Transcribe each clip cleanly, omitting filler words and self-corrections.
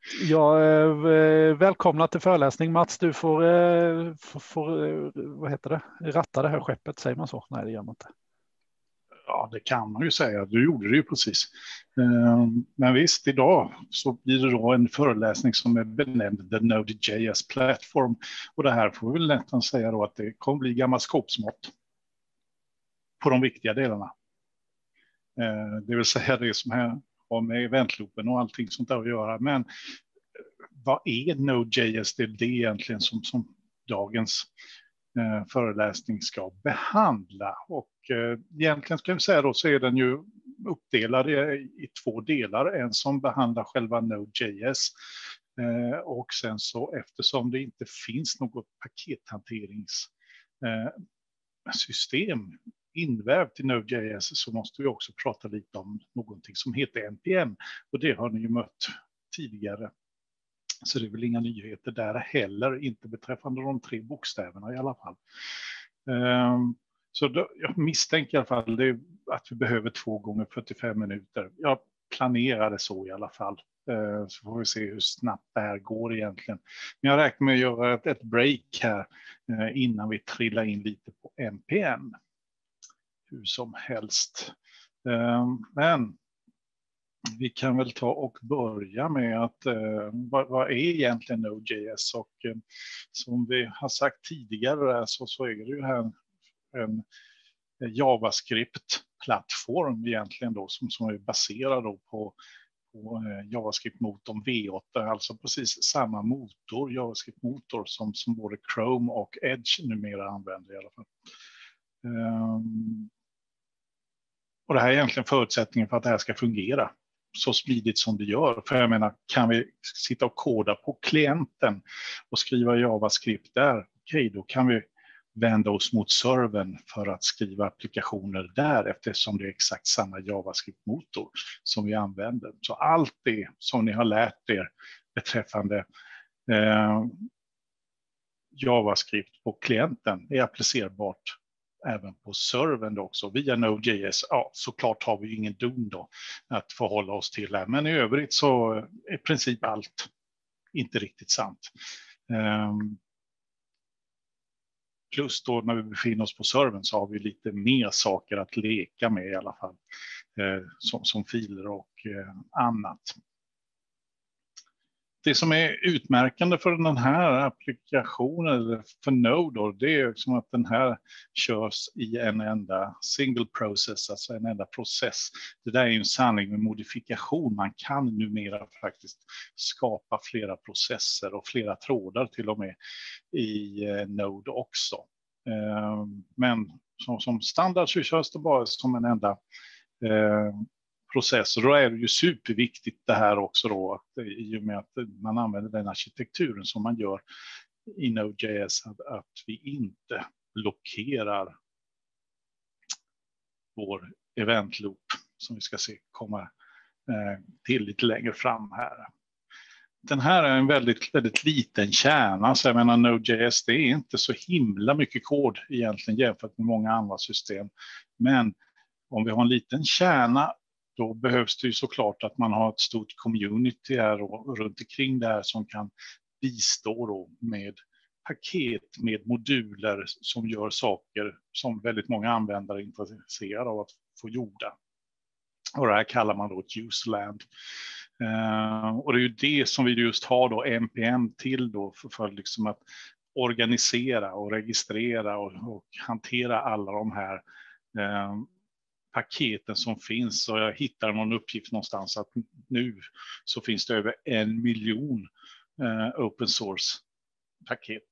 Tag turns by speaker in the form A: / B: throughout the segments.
A: Ja, välkomna till föreläsning Mats. Du får vad heter det? Ratta det här skeppet, säger man så? Nej, det gör man inte.
B: Ja, det kan man ju säga. Du gjorde det ju precis. Men visst, idag så blir det då en föreläsning som är benämnd The Node.js Platform. Och det här får vi väl nästan säga då att det kommer bli gammal skåpsmått på de viktiga delarna. Det vill säga det som här har med eventloopen och allting sånt där att göra. Men vad är Node.js? Det är det egentligen som dagens föreläsning ska behandla. Och egentligen ska vi säga då så är den ju uppdelad i två delar. En som behandlar själva Node.js och sen så eftersom det inte finns något pakethanteringssystem invävt i Node.js så måste vi också prata lite om någonting som heter NPM. Och det har ni ju mött tidigare. Så det är väl inga nyheter där heller, inte beträffande de 3 bokstäverna i alla fall. Så då, jag misstänker i alla fall att vi behöver 2 gånger 45 minuter. Jag planerade så i alla fall. Så får vi se hur snabbt det här går egentligen. Men jag räknar med att göra ett break här innan vi trillar in lite på NPM. Hur som helst. Men vi kan väl ta och börja med att vad är egentligen Node.js? Och som vi har sagt tidigare så är det ju här en JavaScript-plattform egentligen då som är baserad då på JavaScript-motorn V8, alltså precis samma motor, JavaScript-motor som både Chrome och Edge numera använder i alla fall. Och det här är egentligen förutsättningen för att det här ska fungera så smidigt som det gör. För jag menar, kan vi sitta och koda på klienten och skriva JavaScript där, okej, då kan vi vända oss mot servern för att skriva applikationer där eftersom det är exakt samma JavaScript-motor som vi använder. Så allt det som ni har lärt er beträffande JavaScript på klienten är applicerbart även på servern också via Node.js. Ja, såklart har vi ju ingen DOM då att förhålla oss till här. Men i övrigt så är i princip allt inte riktigt sant. Plus då när vi befinner oss på servern så har vi lite mer saker att leka med i alla fall. Som filer och annat. Det som är utmärkande för den här applikationen, eller för Node, då, det är som att den här körs i en enda single process, alltså en enda process. Det där är ju en sanning med modifikation. Man kan numera faktiskt skapa flera processer och flera trådar till och med i Node också. Men som standard så körs det bara som en enda process. Och då är det ju superviktigt det här också då, att i och med att man använder den arkitekturen som man gör i Node.js, att vi inte blockerar vår event loop som vi ska se komma till lite längre fram här. Den här är en väldigt, väldigt liten kärna, så jag menar Node.js, det är inte så himla mycket kod egentligen jämfört med många andra system. Men om vi har en liten kärna, då behövs det ju såklart att man har ett stort community här och runt omkring det här som kan bistå då med paket, med moduler som gör saker som väldigt många användare är intresserade av att få gjorda. Och det här kallar man då ett userland. Och det är ju det som vi just har då NPM till då för liksom att organisera och registrera och hantera alla de här paketen som finns. Och jag hittar någon uppgift någonstans att nu så finns det över 1 miljon open source paket.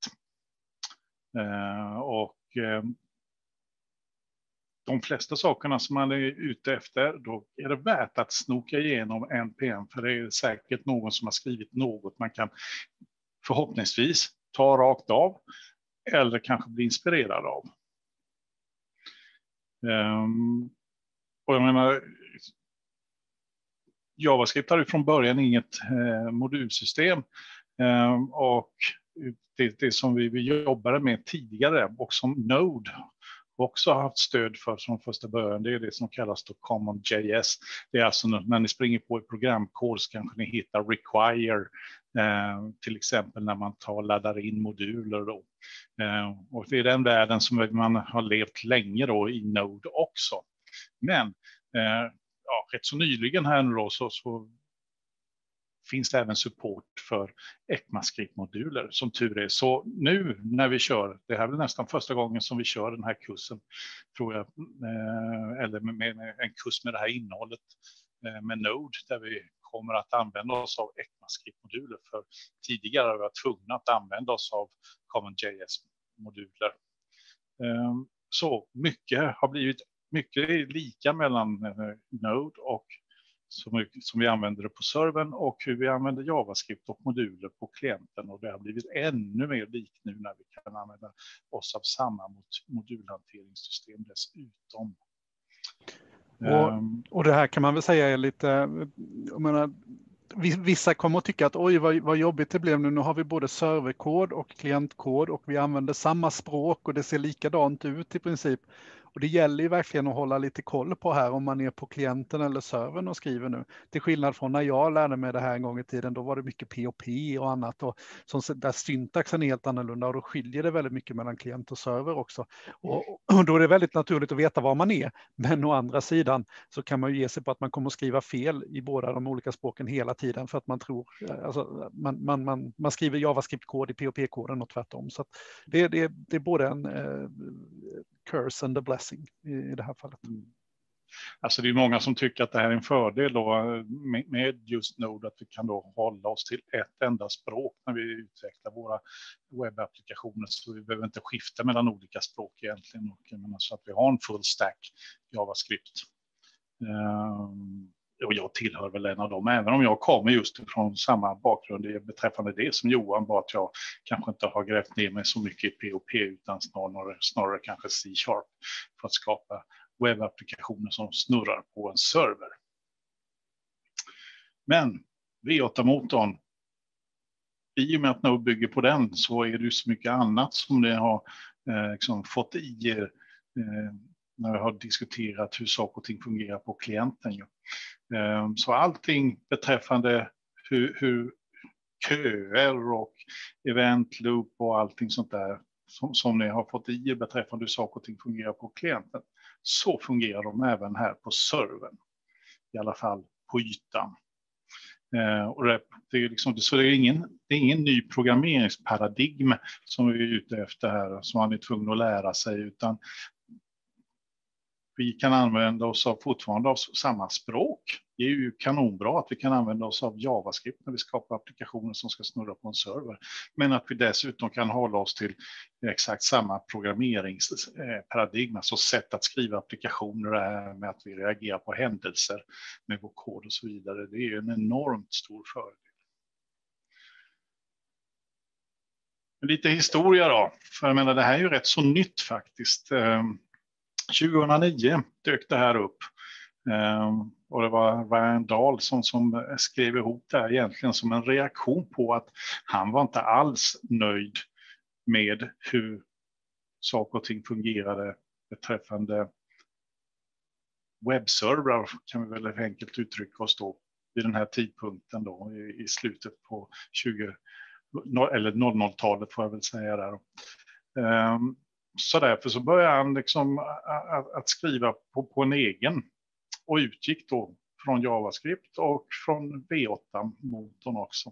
B: De flesta sakerna som man är ute efter, då är det värt att snoka igenom NPM, för det är säkert någon som har skrivit något man kan förhoppningsvis ta rakt av eller kanske bli inspirerad av. Och jag menar, JavaScript har ju från början inget modulsystem, och det som vi jobbade med tidigare och som Node också har haft stöd för från första början, det är det som kallas då CommonJS. Det är alltså när ni springer på i programkod så kanske ni hittar require, till exempel när man laddar in moduler då. Och det är den världen som man har levt länge då i Node också. Men rätt så nyligen här nu då så finns det även support för ECMAScript-moduler, som tur är. Så nu när vi kör, det här är väl nästan första gången som vi kör den här kursen, tror jag, eller med en kurs med det här innehållet med Node, där vi kommer att använda oss av ECMAScript-moduler. För tidigare har vi varit tvungna att använda oss av CommonJS-moduler. Så mycket har blivit mycket lika mellan Node och som vi använder det på servern och hur vi använder JavaScript och moduler på klienten. Och det har blivit ännu mer likt nu när vi kan använda oss av samma modulhanteringssystem dessutom.
A: Och det här kan man väl säga är lite, jag menar, vissa kommer att tycka att oj vad jobbigt det blev nu har vi både serverkod och klientkod och vi använder samma språk och det ser likadant ut i princip. Och det gäller ju verkligen att hålla lite koll på här om man är på klienten eller servern och skriver nu. Till skillnad från när jag lärde mig det här en gång i tiden, då var det mycket POP och annat. Och där syntaxen är helt annorlunda och då skiljer det väldigt mycket mellan klient och server också. Och då är det väldigt naturligt att veta var man är. Men å andra sidan så kan man ju ge sig på att man kommer att skriva fel i båda de olika språken hela tiden för att man tror, alltså man skriver JavaScript-kod i POP-koden och tvärtom. Så att det är både en curse and a blessing i det här fallet.
B: Alltså det är många som tycker att det här är en fördel då med just Node, att vi kan då hålla oss till ett enda språk när vi utvecklar våra webbapplikationer, så vi behöver inte skifta mellan olika språk egentligen, och så att vi har en full stack JavaScript. Och jag tillhör väl en av dem, även om jag kommer just från samma bakgrund beträffande det som Johan, bara att jag kanske inte har grävt ner mig så mycket i POP utan snarare kanske C# för att skapa webbapplikationer som snurrar på en server. Men V8-motorn, i och med att Node bygger på den, så är det ju så mycket annat som det har fått i när vi har diskuterat hur saker och ting fungerar på klienten. Så allting beträffande hur köer och event loop och allting sånt där som ni har fått i beträffande hur saker och ting fungerar på klienten, så fungerar de även här på servern. I alla fall på ytan. Och det är ingen ny programmeringsparadigm som vi är ute efter här, som man är tvungen att lära sig, utan vi kan använda oss fortfarande av samma språk. Det är ju kanonbra att vi kan använda oss av JavaScript när vi skapar applikationer som ska snurra på en server. Men att vi dessutom kan hålla oss till exakt samma programmeringsparadigm, alltså sätt att skriva applikationer med att vi reagerar på händelser med vår kod och så vidare. Det är ju en enormt stor fördel. Lite historia då, för jag menar det här är ju rätt så nytt faktiskt. 2009 dök det här upp. Och det var Ryan Dahl som skrev ihop det här egentligen som en reaktion på att han var inte alls nöjd med hur saker och ting fungerade beträffande webbservrar, kan vi väl enkelt uttrycka oss då, vid den här tidpunkten då, i slutet på 00-talet får jag väl säga där. Så därför så började han att skriva på en egen och utgick då från JavaScript och från V8-motorn också.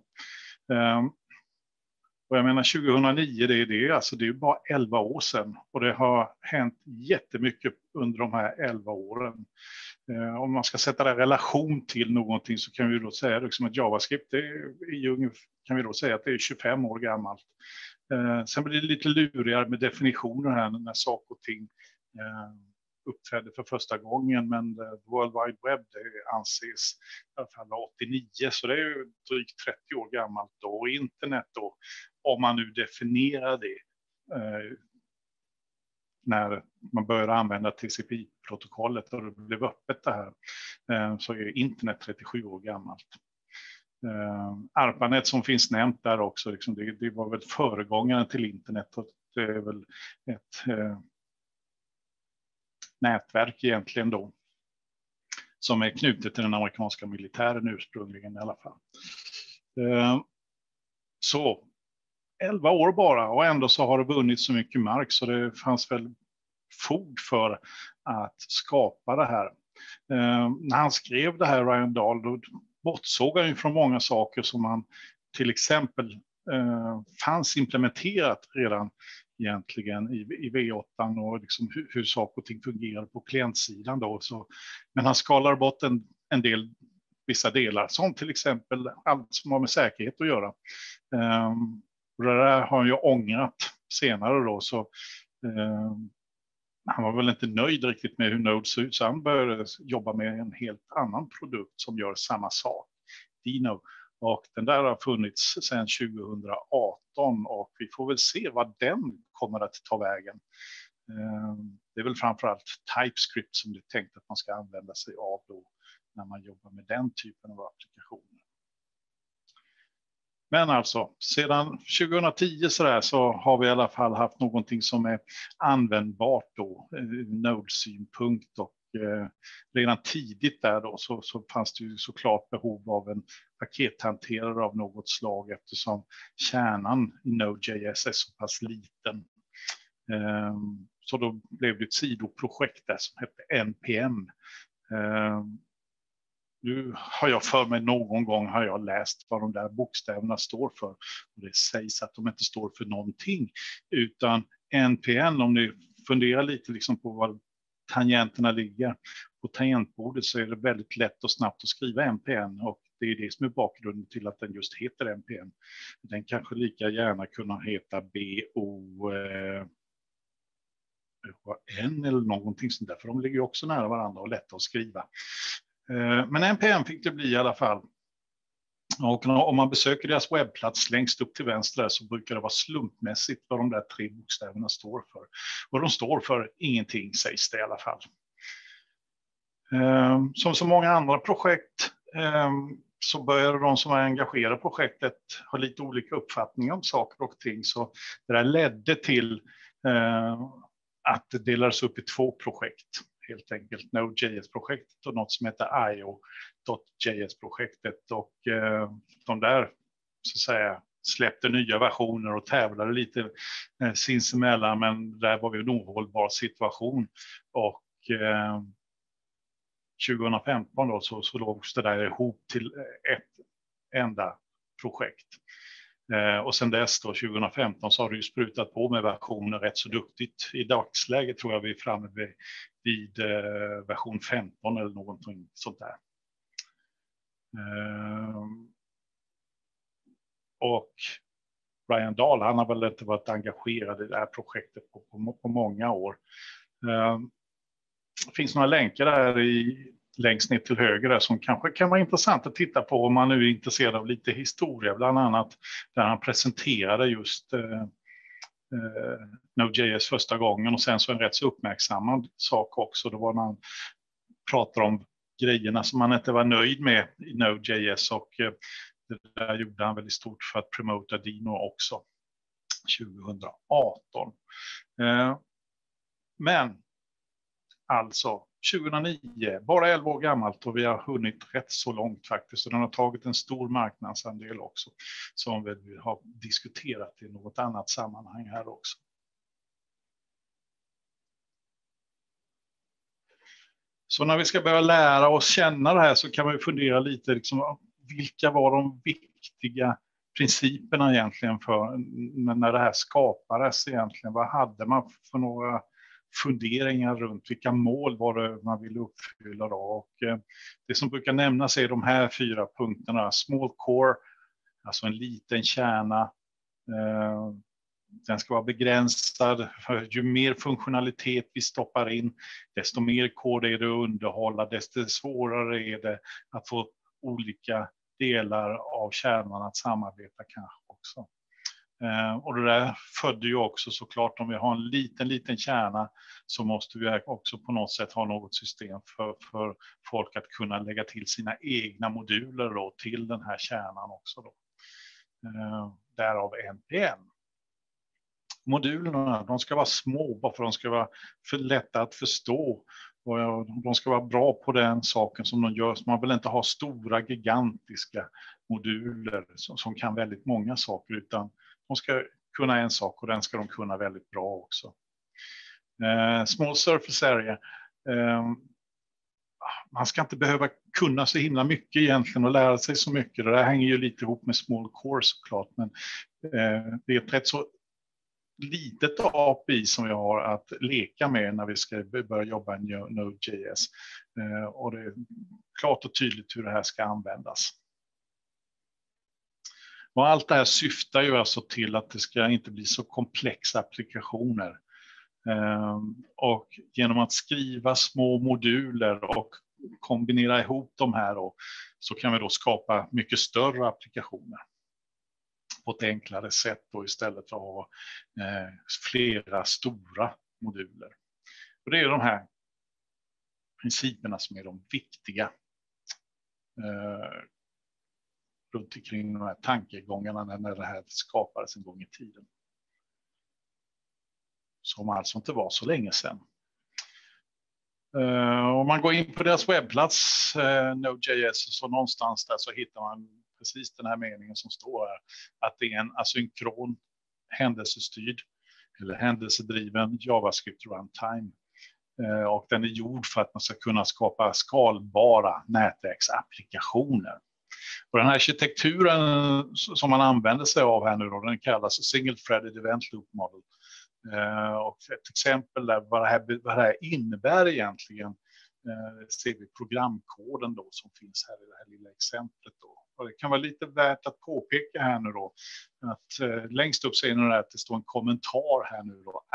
B: Och jag menar 2009, det är ju bara 11 år sedan, och det har hänt jättemycket under de här 11 åren. Om man ska sätta det i relation till någonting så kan vi då säga att JavaScript kan vi då säga att det är 25 år gammalt. Sen blir det lite lurigare med definitioner här när saker och ting uppträdde för första gången, men World Wide Web det anses i alla fall 89, så det är ju drygt 30 år gammalt då. Och internet då, om man nu definierar det när man började använda TCP-protokollet och det blev öppet det här, så är internet 37 år gammalt. ARPANET som finns nämnt där också, det var väl föregångaren till internet, och det är väl nätverk egentligen då, som är knutet till den amerikanska militären ursprungligen i alla fall. Så 11 år bara, och ändå så har det vunnit så mycket mark så det fanns väl fog för att skapa det här. När han skrev det här, Ryan Dahl, då bortsåg han ju från många saker som han till exempel fanns implementerat redan egentligen i V8 och liksom hur saker och ting fungerar på klientsidan då. Men han skalar bort vissa delar, som till exempel allt som har med säkerhet att göra. Och det där har han ju ångrat senare då, så han var väl inte nöjd riktigt med hur Node ser ut, så han började jobba med en helt annan produkt som gör samma sak, Dino. Och den där har funnits sedan 2018 och vi får väl se vad den kommer att ta vägen. Det är väl framförallt TypeScript som det är tänkt att man ska använda sig av då när man jobbar med den typen av applikationer. Men alltså, sedan 2010 så har vi i alla fall haft någonting som är användbart då, Node-synpunkt, och redan tidigt där då så fanns det ju såklart behov av en pakethanterare av något slag eftersom kärnan i Node.js är så pass liten. Så då blev det ett sidoprojekt där som hette NPM. Nu har jag för mig någon gång har jag läst vad de där bokstäverna står för. Och det sägs att de inte står för någonting. Utan NPM, om ni funderar lite liksom på vad tangenterna ligger på tangentbordet, så är det väldigt lätt och snabbt att skriva NPM. Och det är det som är bakgrunden till att den just heter NPM. Den kanske lika gärna kunna heta BON eller någonting sånt där. För de ligger ju också nära varandra och lätta att skriva. Men NPM fick det bli i alla fall. Och om man besöker deras webbplats längst upp till vänster så brukar det vara slumpmässigt vad de där 3 bokstäverna står för. Och de står för ingenting, sägs det i alla fall. Som så många andra projekt så började de som var engagerade i projektet ha lite olika uppfattningar om saker och ting. Så det där ledde till att det delades upp i 2 projekt. Helt enkelt Node.js-projektet och något som heter IO.js-projektet. Och de där så att säga släppte nya versioner och tävlade lite sinsemellan, men där var det en ohållbar situation. Och 2015 då så låg det där ihop till ett enda projekt. Och sen dess då 2015 så har det ju sprutat på med versioner rätt så duktigt. I dagsläget tror jag vi är framme vid version 15 eller någonting sånt där. Och Ryan Dahl, han har väl inte varit engagerad i det här projektet på många år. Det finns några länkar där längst ner till höger där som kanske kan vara intressant att titta på om man nu är intresserad av lite historia, bland annat där han presenterade just Node.js första gången, och sen så en rätt så uppmärksammad sak också. Då var man pratar om grejerna som man inte var nöjd med i Node.js, och det där gjorde han väl i stort för att promota Dino också 2018. Men alltså 2009, bara 11 år gammalt, och vi har hunnit rätt så långt faktiskt. Och den har tagit en stor marknadsandel också, som vi har diskuterat i något annat sammanhang här också. Så när vi ska börja lära oss känna det här så kan man ju fundera lite, liksom, vilka var de viktiga principerna egentligen för när det här skapades egentligen? Vad hade man för några funderingar runt vilka mål var det man ville uppfylla då? Och det som brukar nämnas är de här 4 punkterna. Small core, alltså en liten kärna. Den ska vara begränsad. Ju mer funktionalitet vi stoppar in, desto mer kod är det att underhålla, desto svårare är det att få olika delar av kärnan att samarbeta kanske också. Och det där födde ju också såklart, om vi har en liten kärna så måste vi också på något sätt ha något system för folk att kunna lägga till sina egna moduler då, till den här kärnan också då. Därav NPM. Modulerna, de ska vara små, bara för att de ska vara för lätta att förstå. Och de ska vara bra på den saken som de gör. Så man vill inte ha stora, gigantiska moduler som kan väldigt många saker, utan de ska kunna en sak och den ska de kunna väldigt bra också. Small surface area. Man ska inte behöva kunna så himla mycket egentligen och lära sig så mycket. Det där hänger ju lite ihop med small core såklart, men det är ett rätt så litet API som vi har att leka med när vi ska börja jobba i Node.js. Och det är klart och tydligt hur det här ska användas. Och allt det här syftar ju alltså till att det ska inte bli så komplexa applikationer. Och genom att skriva små moduler och kombinera ihop de här då, så kan vi då skapa mycket större applikationer på ett enklare sätt då, istället för att ha flera stora moduler. Och det är de här principerna som är de viktiga runt omkring de här tankegångarna när det här skapades en gång i tiden. Som alltså inte var så länge sedan. Om man går in på deras webbplats, Node.js, så någonstans där så hittar man precis den här meningen som står här. Att det är en asynkron, händelsestyrd eller händelsedriven JavaScript runtime. Och den är gjord för att man ska kunna skapa skalbara nätverksapplikationer. Och den här arkitekturen som man använder sig av här nu då, den kallas Single Threaded Event Loop Model. Och ett exempel där vad det här innebär egentligen ser vi programkoden då som finns här i det här lilla exemplet då. Och det kan vara lite värt att påpeka här nu då att längst upp ser ni att det står en kommentar här nu då,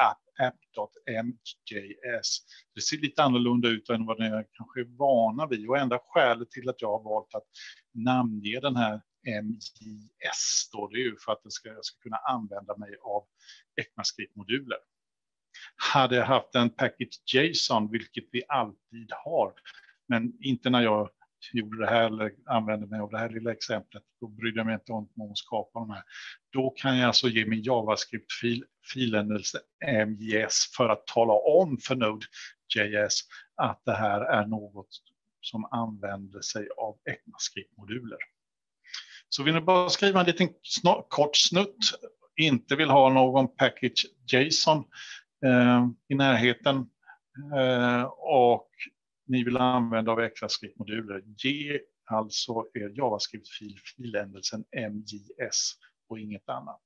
B: app.mjs. Det ser lite annorlunda ut än vad ni kanske är vana vid, och enda skälet till att jag har valt att namnge den här MJS då, det är ju för att jag ska kunna använda mig av ECMAScript-moduler. Hade jag haft en package JSON, vilket vi alltid har, men inte när jag gjorde det här eller använde mig av det här lilla exemplet, då brydde jag mig inte om att skapa de här. Då kan jag alltså ge min JavaScript-filändelse MJS för att tala om för Node.js att det här är något som använder sig av ECMAScript-moduler. Så vill ni bara skriva en liten kort snutt, inte vill ha någon package JSON i närheten och ni vill använda av ECMAScript-moduler, ge alltså er JavaScript-filändelsen MJS och inget annat.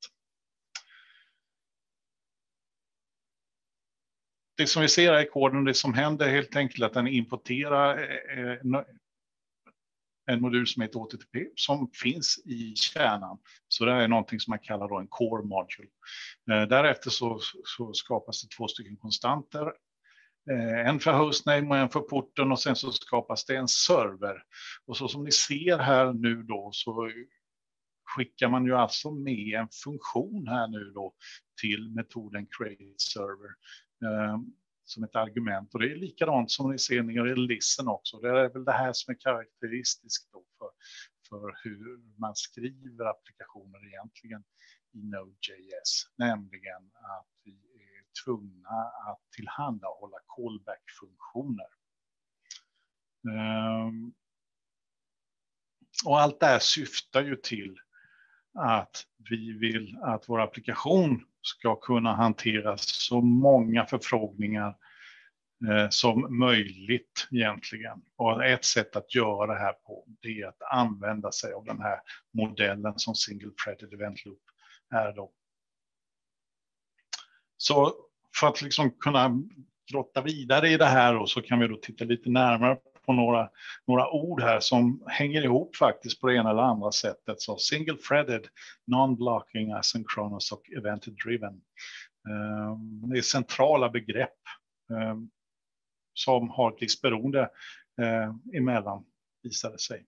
B: Det som vi ser här i koden, det som händer helt enkelt att den importerar en modul som heter HTTP som finns i kärnan. Så det är någonting som man kallar då en core module. Därefter så skapas det 2 stycken konstanter. En för hostname och en för porten, och sen så skapas det en server. Och så som ni ser här nu då så skickar man ju alltså med en funktion här nu då till metoden create server som ett argument. Och det är likadant som ni ser nere i listen också. Det är väl det här som är karaktäristiskt då för hur man skriver applikationer egentligen i Node.js. Nämligen att vi är tvungna att tillhandahålla callback-funktioner. Och allt det här syftar ju till att vi vill att vår applikation ska kunna hantera så många förfrågningar som möjligt egentligen. Och ett sätt att göra det här på, det är att använda sig av den här modellen som Single Threaded Event Loop är då. Så för att liksom kunna grotta vidare i det här då, så kan vi då titta lite närmare på några ord här som hänger ihop faktiskt på det ena eller andra sättet. Så single threaded, non-blocking, asynchronous och event-driven. Det är centrala begrepp som har ett visst beroende emellan, visade sig.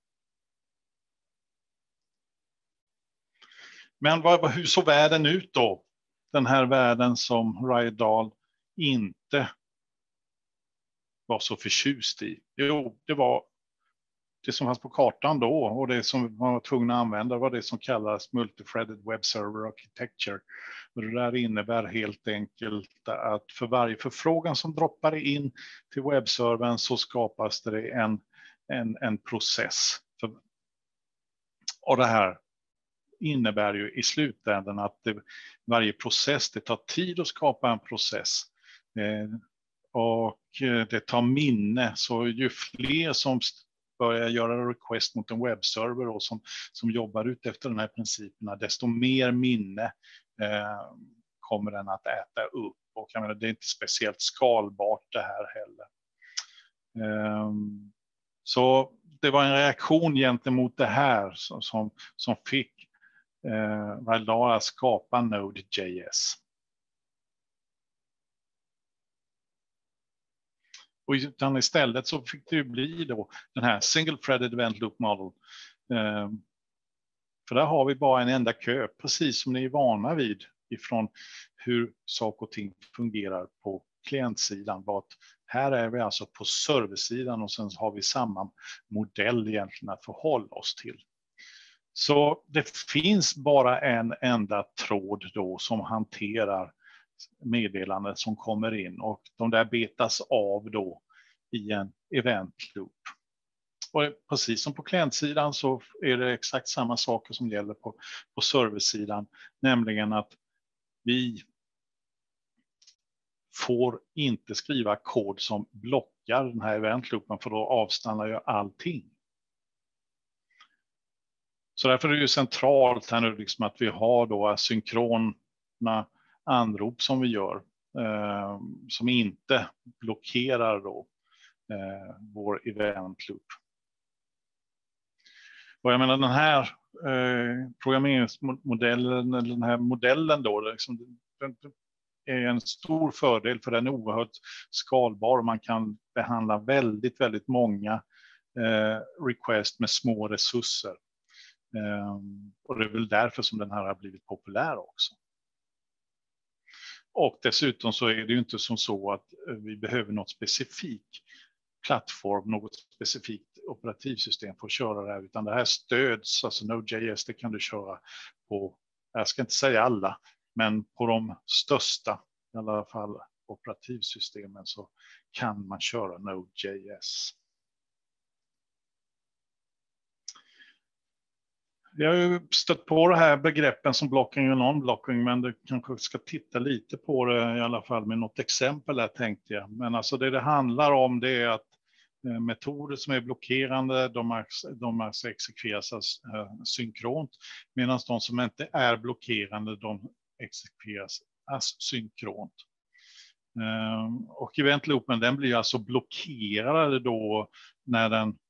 B: Men hur såg världen ut då? Den här världen som Roald Dahl inte var så förtjust i. Jo, det var det som fanns på kartan då och det som man var tvungen att använda var det som kallas multi-threaded web server architecture. Och det där innebär helt enkelt att för varje förfrågan som droppar in till webbservern så skapas det en process. Och det här innebär ju i slutändan att varje process, det tar tid att skapa en process. Och det tar minne, så ju fler som börjar göra request mot en webbserver och som jobbar ut efter de här principerna, desto mer minne kommer den att äta upp. Och jag menar, det är inte speciellt skalbart det här heller. Så det var en reaktion gentemot det här som fick Valdara skapa Node.js. Och utan istället så fick det ju bli då den här single threaded event loop model. För där har vi bara en enda kö, precis som ni är vana vid ifrån hur saker och ting fungerar på klientsidan. Här är vi alltså på serversidan och sen har vi samma modell egentligen att förhålla oss till. Så det finns bara en enda tråd då som hanterar meddelandet som kommer in och de där betas av då i en event loop. Och precis som på klientsidan så är det exakt samma saker som gäller på serversidan, nämligen att vi får inte skriva kod som blockar den här event loopen, för då avstannar ju allting. Så därför är det ju centralt här nu liksom att vi har då asynkrona anrop som vi gör som inte blockerar då vår event loop. Och jag menar den här programmeringsmodellen eller den här modellen då liksom, är en stor fördel för den är oerhört skalbar och man kan behandla väldigt, väldigt många request med små resurser. Och det är väl därför som den här har blivit populär också. Och dessutom så är det ju inte som så att vi behöver något specifikt plattform, något specifikt operativsystem för att köra det här, utan det här stöds, alltså Node.js, det kan du köra på, jag ska inte säga alla, men på de största i alla fall operativsystemen så kan man köra Node.js. Jag har ju stött på det här begreppen som blocking och non-blocking, men du kanske ska titta lite på det i alla fall med något exempel här tänkte jag. Men alltså det handlar om det är att metoder som är blockerande, de exekveras synkront, medan de som inte är blockerande, de exekveras asynkront. Och event loopen, den blir alltså blockerad då när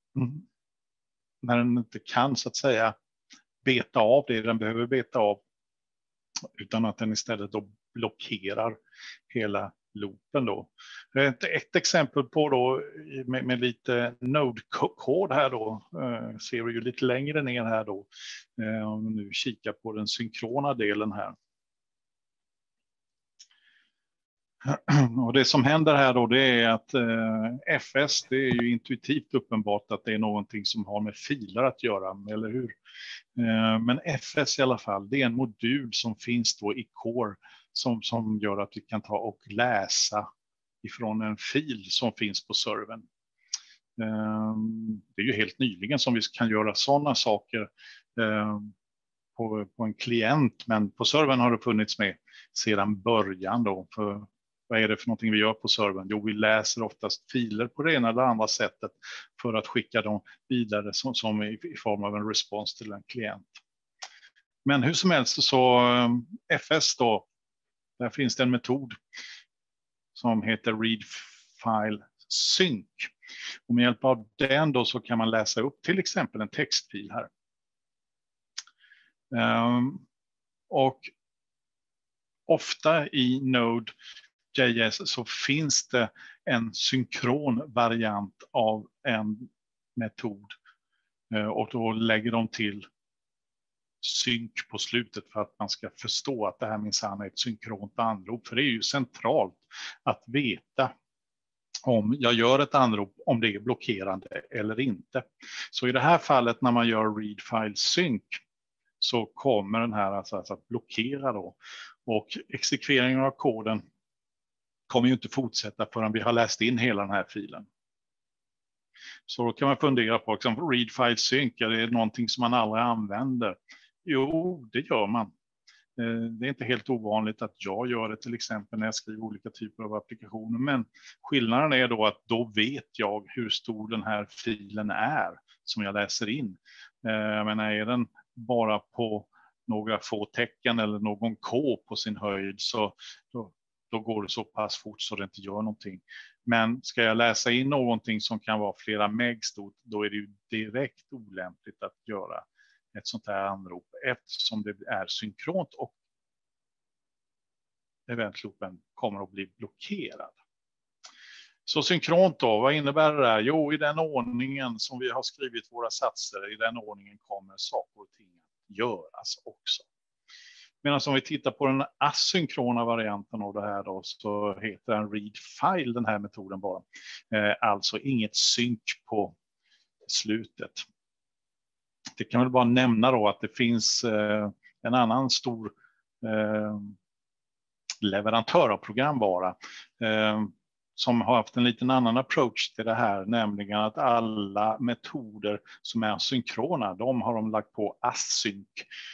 B: den inte kan så att säga beta av det den behöver beta av, utan att den istället då blockerar hela loopen då. Ett exempel på då med lite Node-kod här då ser vi ju lite längre ner här då om vi nu kikar på den synkrona delen här. Och det som händer här då det är att FS, det är ju intuitivt uppenbart att det är någonting som har med filer att göra, eller hur? Men FS i alla fall, det är en modul som finns då i Core som gör att vi kan ta och läsa ifrån en fil som finns på servern. Det är ju helt nyligen som vi kan göra sådana saker på en klient, men på servern har det funnits med sedan början då. För vad är det för någonting vi gör på servern? Jo, vi läser oftast filer på det ena eller andra sättet för att skicka dem vidare som i form av en respons till en klient. Men hur som helst så FS då, där finns det en metod som heter read file sync. Och med hjälp av den då så kan man läsa upp till exempel en textfil här. Och ofta i Node.js så finns det en synkron variant av en metod. Och då lägger de till synk på slutet för att man ska förstå att det här minsann är ett synkront anrop. För det är ju centralt att veta om jag gör ett anrop, om det är blockerande eller inte. Så i det här fallet när man gör read file sync så kommer den här alltså att blockera då. Och exekveringen av koden kommer ju inte fortsätta förrän vi har läst in hela den här filen. Så då kan man fundera på, liksom, read file sync, är det någonting som man aldrig använder? Jo, det gör man. Det är inte helt ovanligt att jag gör det till exempel när jag skriver olika typer av applikationer. Men skillnaden är då att då vet jag hur stor den här filen är som jag läser in. Jag menar, är den bara på några få tecken eller någon K på sin höjd så då går det så pass fort så det inte gör någonting. Men ska jag läsa in någonting som kan vara flera meg stort, då är det ju direkt olämpligt att göra ett sånt här anrop eftersom det är synkront och eventloopen kommer att bli blockerad. Så synkront då, vad innebär det där? Jo, i den ordningen som vi har skrivit våra satser, i den ordningen kommer saker och ting att göras också. Medan om vi tittar på den asynkrona varianten av det här då, så heter den read file, den här metoden bara. Alltså inget synk på slutet. Det kan väl bara nämna då att det finns en annan stor leverantör av programvara som har haft en liten annan approach till det här, nämligen att alla metoder som är synkrona, de har de lagt på async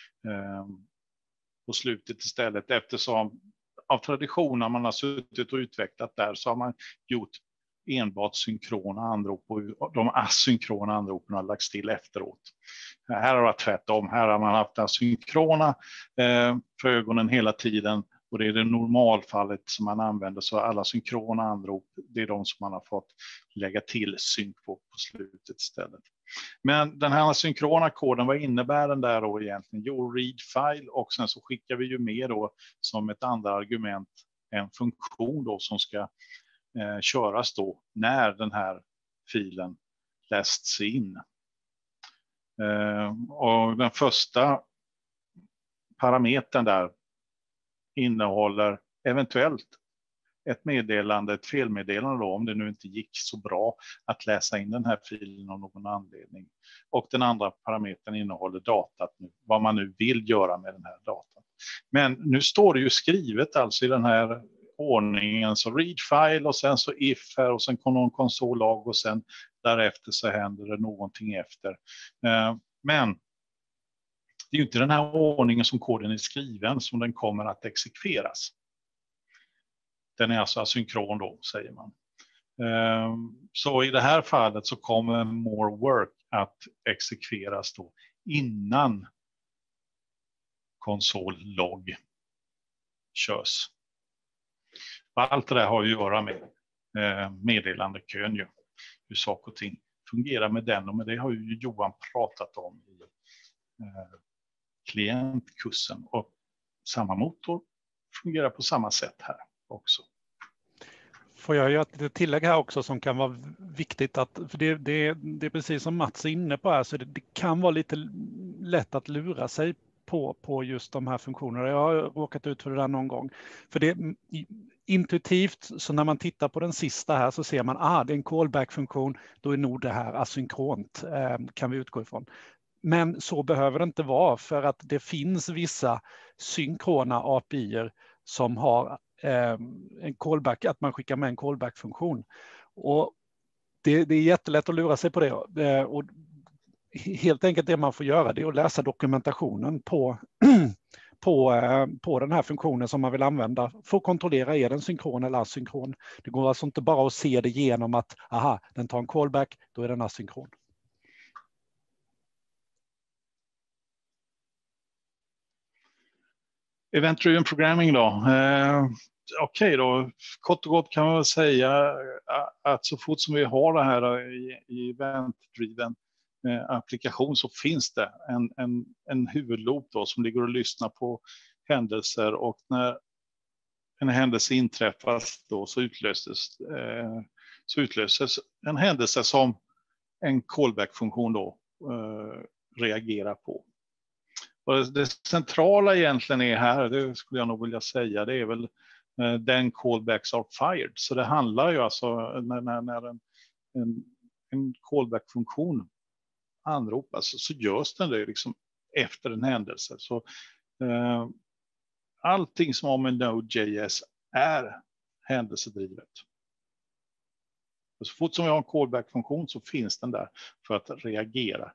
B: på slutet istället, eftersom av tradition när man har suttit och utvecklat där så har man gjort enbart synkrona anrop och de asynkrona anropen har lagts till efteråt. Här har det varit tvärtom. Här har man haft asynkrona för ögonen hela tiden och det är det normalfallet som man använder, så alla synkrona anrop, det är de som man har fått lägga till synk på slutet istället. Men den här asynkrona koden, vad innebär den där då egentligen? Jo, read file, och sen så skickar vi ju med då som ett andra argument en funktion då som ska köras då när den här filen lästs in. Och den första parametern där innehåller eventuellt ett meddelande, ett felmeddelande då, om det nu inte gick så bra att läsa in den här filen av någon anledning. Och den andra parametern innehåller datat, vad man nu vill göra med den här datan. Men nu står det ju skrivet alltså i den här ordningen, så read file och sen så if här och sen någon konsollog och sen därefter så händer det någonting efter. Men det är ju inte den här ordningen som koden är skriven som den kommer att exekveras. Den är alltså asynkron då, säger man. Så i det här fallet så kommer more work att exekveras då innan konsollog körs. Allt det där har ju att göra med meddelandekön ju. Hur saker och ting fungerar med den, och med det har ju Johan pratat om i klientkursen, och samma motor fungerar på samma sätt här också.
A: Får jag göra ett tillägg här också som kan vara viktigt, för det är precis som Mats är inne på här, så det kan vara lite lätt att lura sig på just de här funktionerna. Jag har råkat ut för det där någon gång. För det intuitivt, så när man tittar på den sista här så ser man det är en callback-funktion, då är nog det här asynkront, kan vi utgå ifrån. Men så behöver det inte vara, för att det finns vissa synkrona API:er som har en callback, att man skickar med en callback-funktion. Och det är jättelätt att lura sig på det. Och helt enkelt det man får göra, det är att läsa dokumentationen på den här funktionen som man vill använda för att kontrollera, är den synkron eller asynkron. Det går alltså inte bara att se det genom att den tar en callback, då är den asynkron.
B: Event-driven programming då. Okej då, kort och gott kan man väl säga att så fort som vi har det här i event-driven applikation så finns det en huvudloop då som ligger och lyssnar på händelser, och när en händelse inträffas då så utlöses en händelse som en callback-funktion då reagerar på. Och det centrala egentligen är här, det skulle jag nog vilja säga, det är väl then callbacks are fired. Så det handlar ju alltså när en callback-funktion anropas så görs den det liksom efter en händelse. Så allting som har med Node.js är händelsedrivet. Och så fort som vi har en callback-funktion så finns den där för att reagera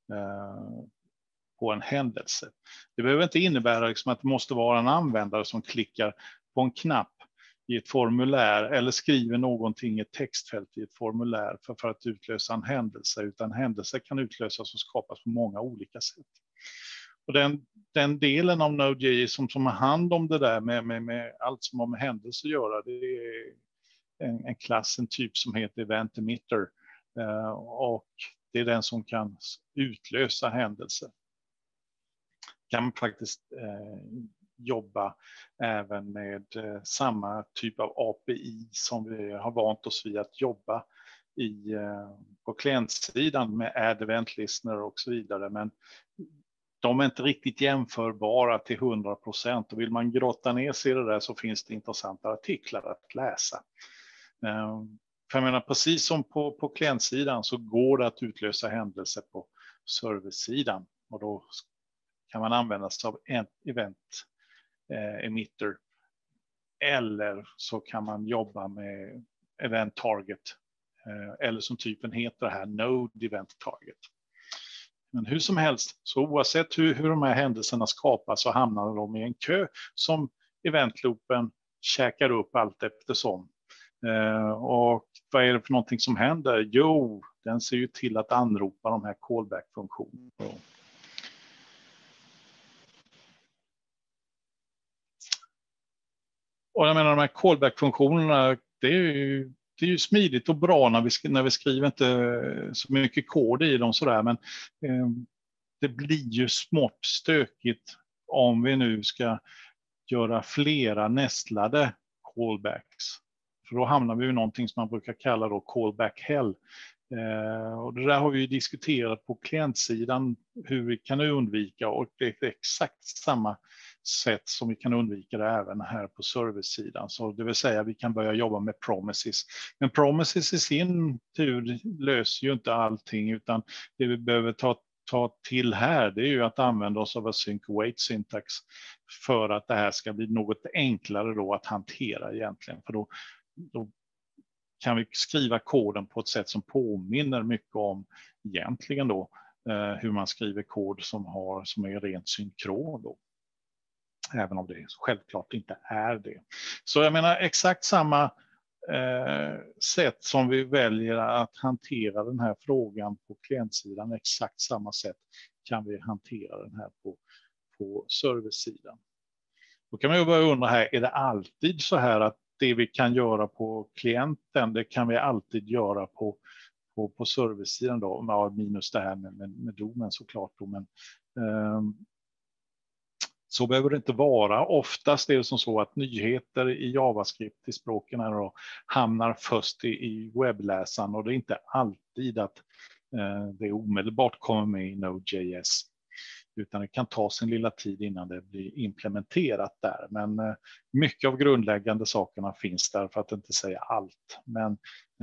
B: på en händelse. Det behöver inte innebära liksom att det måste vara en användare som klickar på en knapp i ett formulär eller skriver någonting i ett textfält i ett formulär för att utlösa en händelse, utan händelser kan utlösas och skapas på många olika sätt. Och den delen av Node.js som har hand om det där med allt som har med händelser att göra, det är en klass, en typ som heter event emitter, och det är den som kan utlösa händelser. Kan man faktiskt jobba även med samma typ av API som vi har vant oss vid att jobba på klientsidan med add event listener och så vidare, men de är inte riktigt jämförbara till 100%, och vill man grotta ner sig i det där så finns det intressanta artiklar att läsa. För jag menar, precis som på klientsidan så går det att utlösa händelser på serversidan, och då kan man använda sig av en event emitter, eller så kan man jobba med event target, eller som typen heter här, node event target. Men hur som helst, så oavsett hur de här händelserna skapas så hamnar de i en kö som eventloopen käkar upp allt eftersom. Och vad är det för någonting som händer? Jo, den ser ju till att anropa de här callback-funktionerna. Och jag menar, de här callback-funktionerna, det är ju smidigt och bra när vi skriver inte så mycket kod i dem sådär, men det blir ju smått stökigt om vi nu ska göra flera nästlade callbacks. För då hamnar vi i någonting som man brukar kalla då callback hell. Och det där har vi ju diskuterat på klientsidan hur vi kan undvika, och det är exakt samma sätt som vi kan undvika det även här på serversidan. Så det vill säga vi kan börja jobba med promises. Men promises i sin tur löser ju inte allting, utan det vi behöver ta till här, det är ju att använda oss av async await syntax för att det här ska bli något enklare då att hantera egentligen. För då kan vi skriva koden på ett sätt som påminner mycket om egentligen då hur man skriver kod som är rent synkron då. Även om det självklart inte är det. Så jag menar, exakt samma sätt som vi väljer att hantera den här frågan på klientsidan, exakt samma sätt kan vi hantera den här på serversidan. Då kan man ju börja undra här, är det alltid så här att det vi kan göra på klienten, det kan vi alltid göra på servicesidan då, minus det här med domen såklart då, men så behöver det inte vara. Oftast är det som så att nyheter i JavaScript i språken här då hamnar först i webbläsaren, och det är inte alltid att det omedelbart kommer med i Node.js, utan det kan ta sin lilla tid innan det blir implementerat där. Men mycket av grundläggande sakerna finns där, för att inte säga allt. Men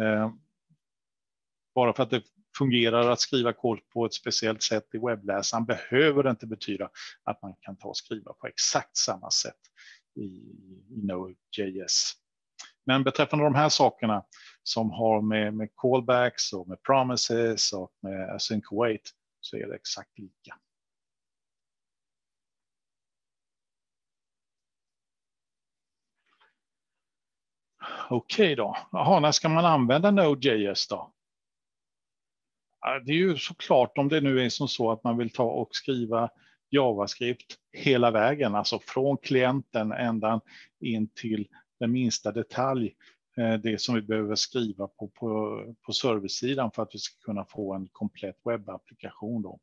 B: bara för att det fungerar att skriva kod på ett speciellt sätt i webbläsaren behöver det inte betyda att man kan ta och skriva på exakt samma sätt i Node.js. Men beträffande de här sakerna som har med callbacks och med promises och med async await så är det exakt lika. Okej då. Jaha, när ska man använda Node.js då? Det är ju såklart om det nu är som så att man vill ta och skriva JavaScript hela vägen, alltså från klienten ända in till den minsta detalj, det som vi behöver skriva på serversidan för att vi ska kunna få en komplett webbapplikation då.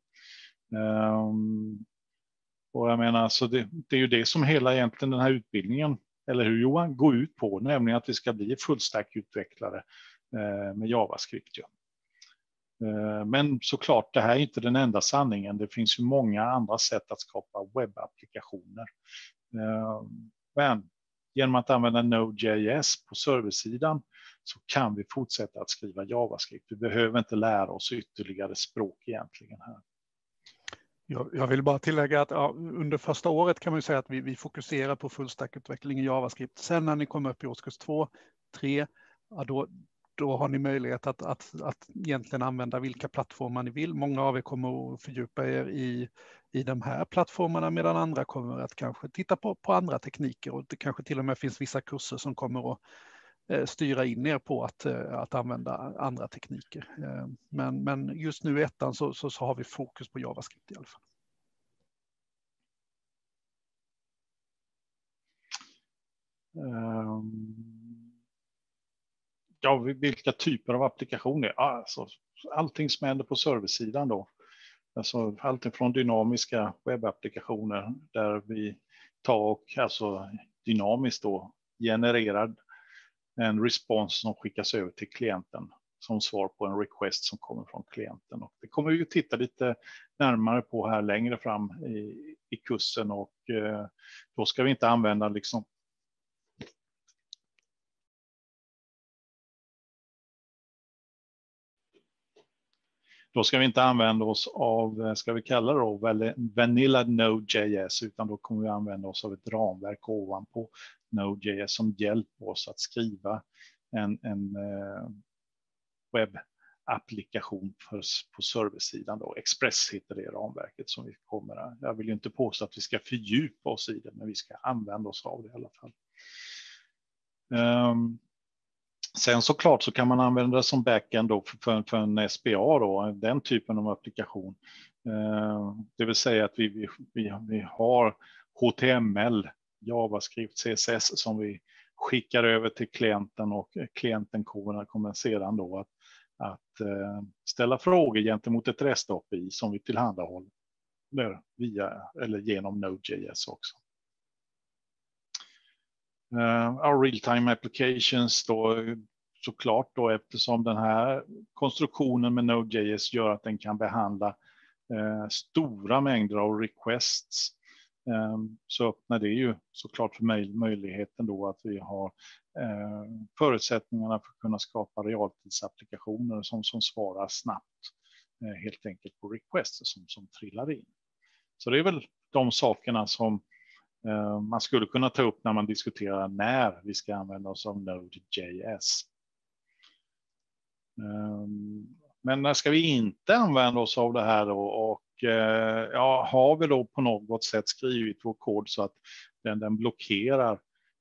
B: Och jag menar, så det är ju det som hela egentligen den här utbildningen, eller hur Johan, går ut på, nämligen att vi ska bli fullstack-utvecklare med JavaScript. Ja. Men såklart, det här är inte den enda sanningen. Det finns ju många andra sätt att skapa webbapplikationer. Men genom att använda Node.js på serversidan så kan vi fortsätta att skriva JavaScript. Vi behöver inte lära oss ytterligare språk egentligen här.
A: Jag vill bara tillägga att under första året kan man ju säga att vi fokuserar på fullstackutveckling i JavaScript. Sen när ni kommer upp i årskurs 2, 3, då har ni möjlighet att egentligen använda vilka plattformar ni vill. Många av er kommer att fördjupa er i de här plattformarna, medan andra kommer att kanske titta på andra tekniker, och det kanske till och med finns vissa kurser som kommer att styra in er på att använda andra tekniker. Men just nu i ettan så har vi fokus på JavaScript i alla fall.
B: Ja, vilka typer av applikationer? Alltså, allting som händer på serversidan då. Alltså, allting från dynamiska webbapplikationer där vi tar och alltså, dynamiskt då genererar en respons som skickas över till klienten som svar på en request som kommer från klienten. Och det kommer vi att titta lite närmare på här längre fram i kursen, och då ska vi inte använda liksom oss av, ska vi kalla det då, vanilla Node.js, utan då kommer vi använda oss av ett ramverk ovanpå Node.js som hjälper oss att skriva en webbapplikation på serversidan då. Express heter det ramverket som vi kommer. Jag vill ju inte påstå att vi ska fördjupa oss i det, men vi ska använda oss av det i alla fall. Sen såklart så kan man använda det som backend då för en SPA då, den typen av applikation. Det vill säga att vi har HTML, JavaScript, CSS som vi skickar över till klienten, och klienten kommer sedan då att ställa frågor gentemot ett REST API som vi tillhandahåller via eller genom Node.js också. Our real-time applications då, såklart då, eftersom den här konstruktionen med Node.js gör att den kan behandla stora mängder av requests, så öppnar det ju såklart för möjligheten då att vi har förutsättningarna för att kunna skapa realtidsapplikationer som svarar snabbt helt enkelt på requests som trillar in. Så det är väl de sakerna som man skulle kunna ta upp när man diskuterar när vi ska använda oss av Node.js. Men när ska vi inte använda oss av det här då? Och har vi då på något sätt skrivit vår kod så att den blockerar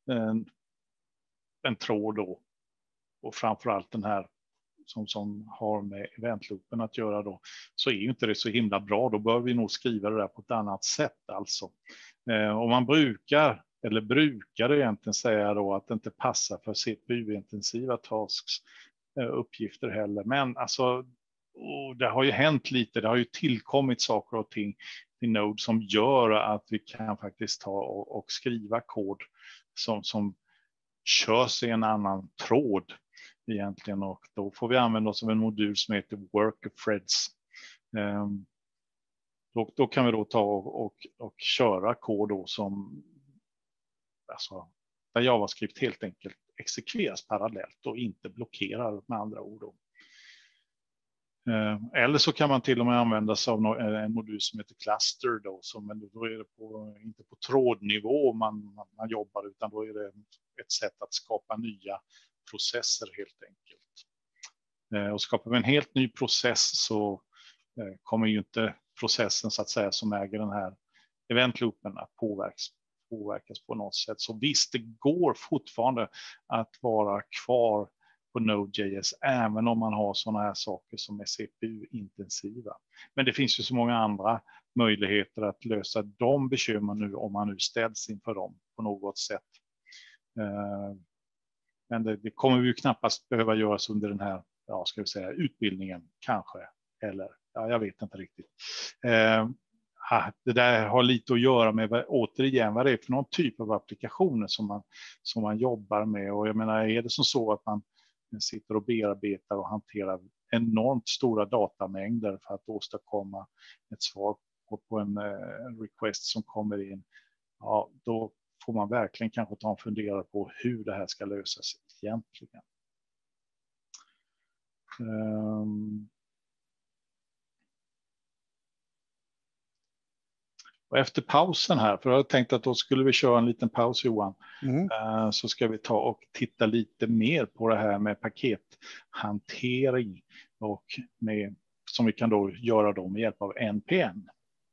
B: en tråd då, och framförallt den här som har med eventloopen att göra då, så är ju inte det så himla bra. Då bör vi nog skriva det där på ett annat sätt alltså. Och man brukar egentligen säga då att det inte passar för CPU-intensiva tasks uppgifter heller. Men alltså, det har ju hänt lite, det har ju tillkommit saker och ting i Node som gör att vi kan faktiskt ta och skriva kod som körs i en annan tråd egentligen, och då får vi använda oss av en modul som heter worker threads. Då kan vi då ta och köra kod då som alltså, där JavaScript helt enkelt exekveras parallellt och inte blockerar med andra ord då. Eller så kan man till och med använda sig av en modul som heter cluster då, men då är det inte på trådnivå man jobbar, utan då är det ett sätt att skapa nya processer helt enkelt. Och skapar vi en helt ny process så kommer ju inte processen så att säga som äger den här eventloopen att påverkas på något sätt. Så visst, det går fortfarande att vara kvar på Node.js även om man har sådana här saker som är CPU-intensiva. Men det finns ju så många andra möjligheter att lösa de bekymmer nu om man nu ställs inför dem på något sätt. Men det kommer vi ju knappast behöva göras under den här utbildningen kanske. Eller jag vet inte riktigt. Det där har lite att göra med återigen vad det är för någon typ av applikationer som man jobbar med. Och jag menar, är det som så att man sitter och bearbetar och hanterar enormt stora datamängder för att åstadkomma ett svar på en request som kommer in, ja, då får man verkligen kanske ta en fundera på hur det här ska lösas egentligen. Och efter pausen här, för jag har tänkt att då skulle vi köra en liten paus, Johan, så ska vi ta och titta lite mer på det här med pakethantering och som vi kan då göra då med hjälp av NPN.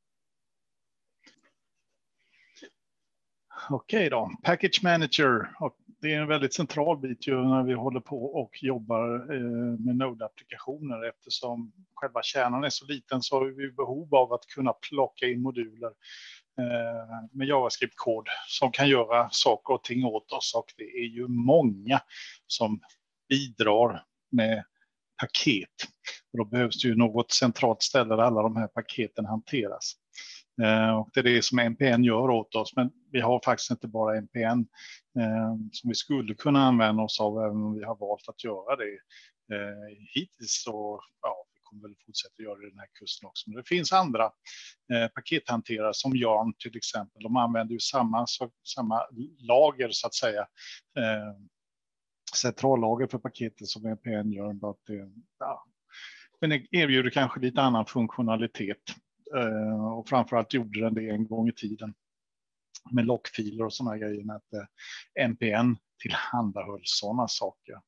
B: Okej då, Package Manager. Och det är en väldigt central bit ju när vi håller på och jobbar med Node-applikationer, eftersom själva kärnan är så liten så har vi behov av att kunna plocka in moduler med JavaScript-kod som kan göra saker och ting åt oss, och det är ju många som bidrar med paket. Och då behövs det ju något centralt ställe där alla de här paketen hanteras. Och det är det som NPN gör åt oss, men vi har faktiskt inte bara NPN som vi skulle kunna använda oss av, även om vi har valt att göra det hittills. Så ja, vi kommer väl fortsätta göra det i den här kursen också. Men det finns andra pakethanterare som Yarn till exempel. De använder ju samma lager så att säga. Centrallager för paketet som NPN gör. Men det erbjuder kanske lite annan funktionalitet. Och framförallt gjorde den det en gång i tiden med lockfiler och sådana grejer, att NPN tillhandahöll sådana saker.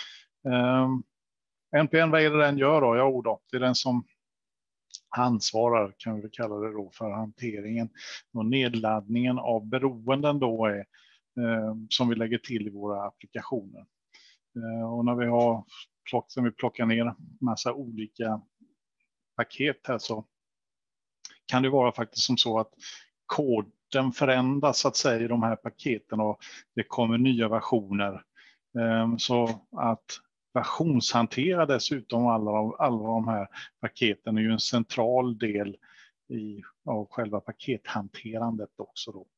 B: NPN, vad är det den gör då? Jo då, det är den som ansvarar, kan vi kalla det då, för hanteringen och nedladdningen av beroenden då är, som vi lägger till i våra applikationer. Och när vi plockar ner massa olika paket här, så kan det vara faktiskt som så att koden förändras så att säga i de här paketen och det kommer nya versioner. Så att versionshantera dessutom alla de här paketen är ju en central del av själva pakethanterandet också då.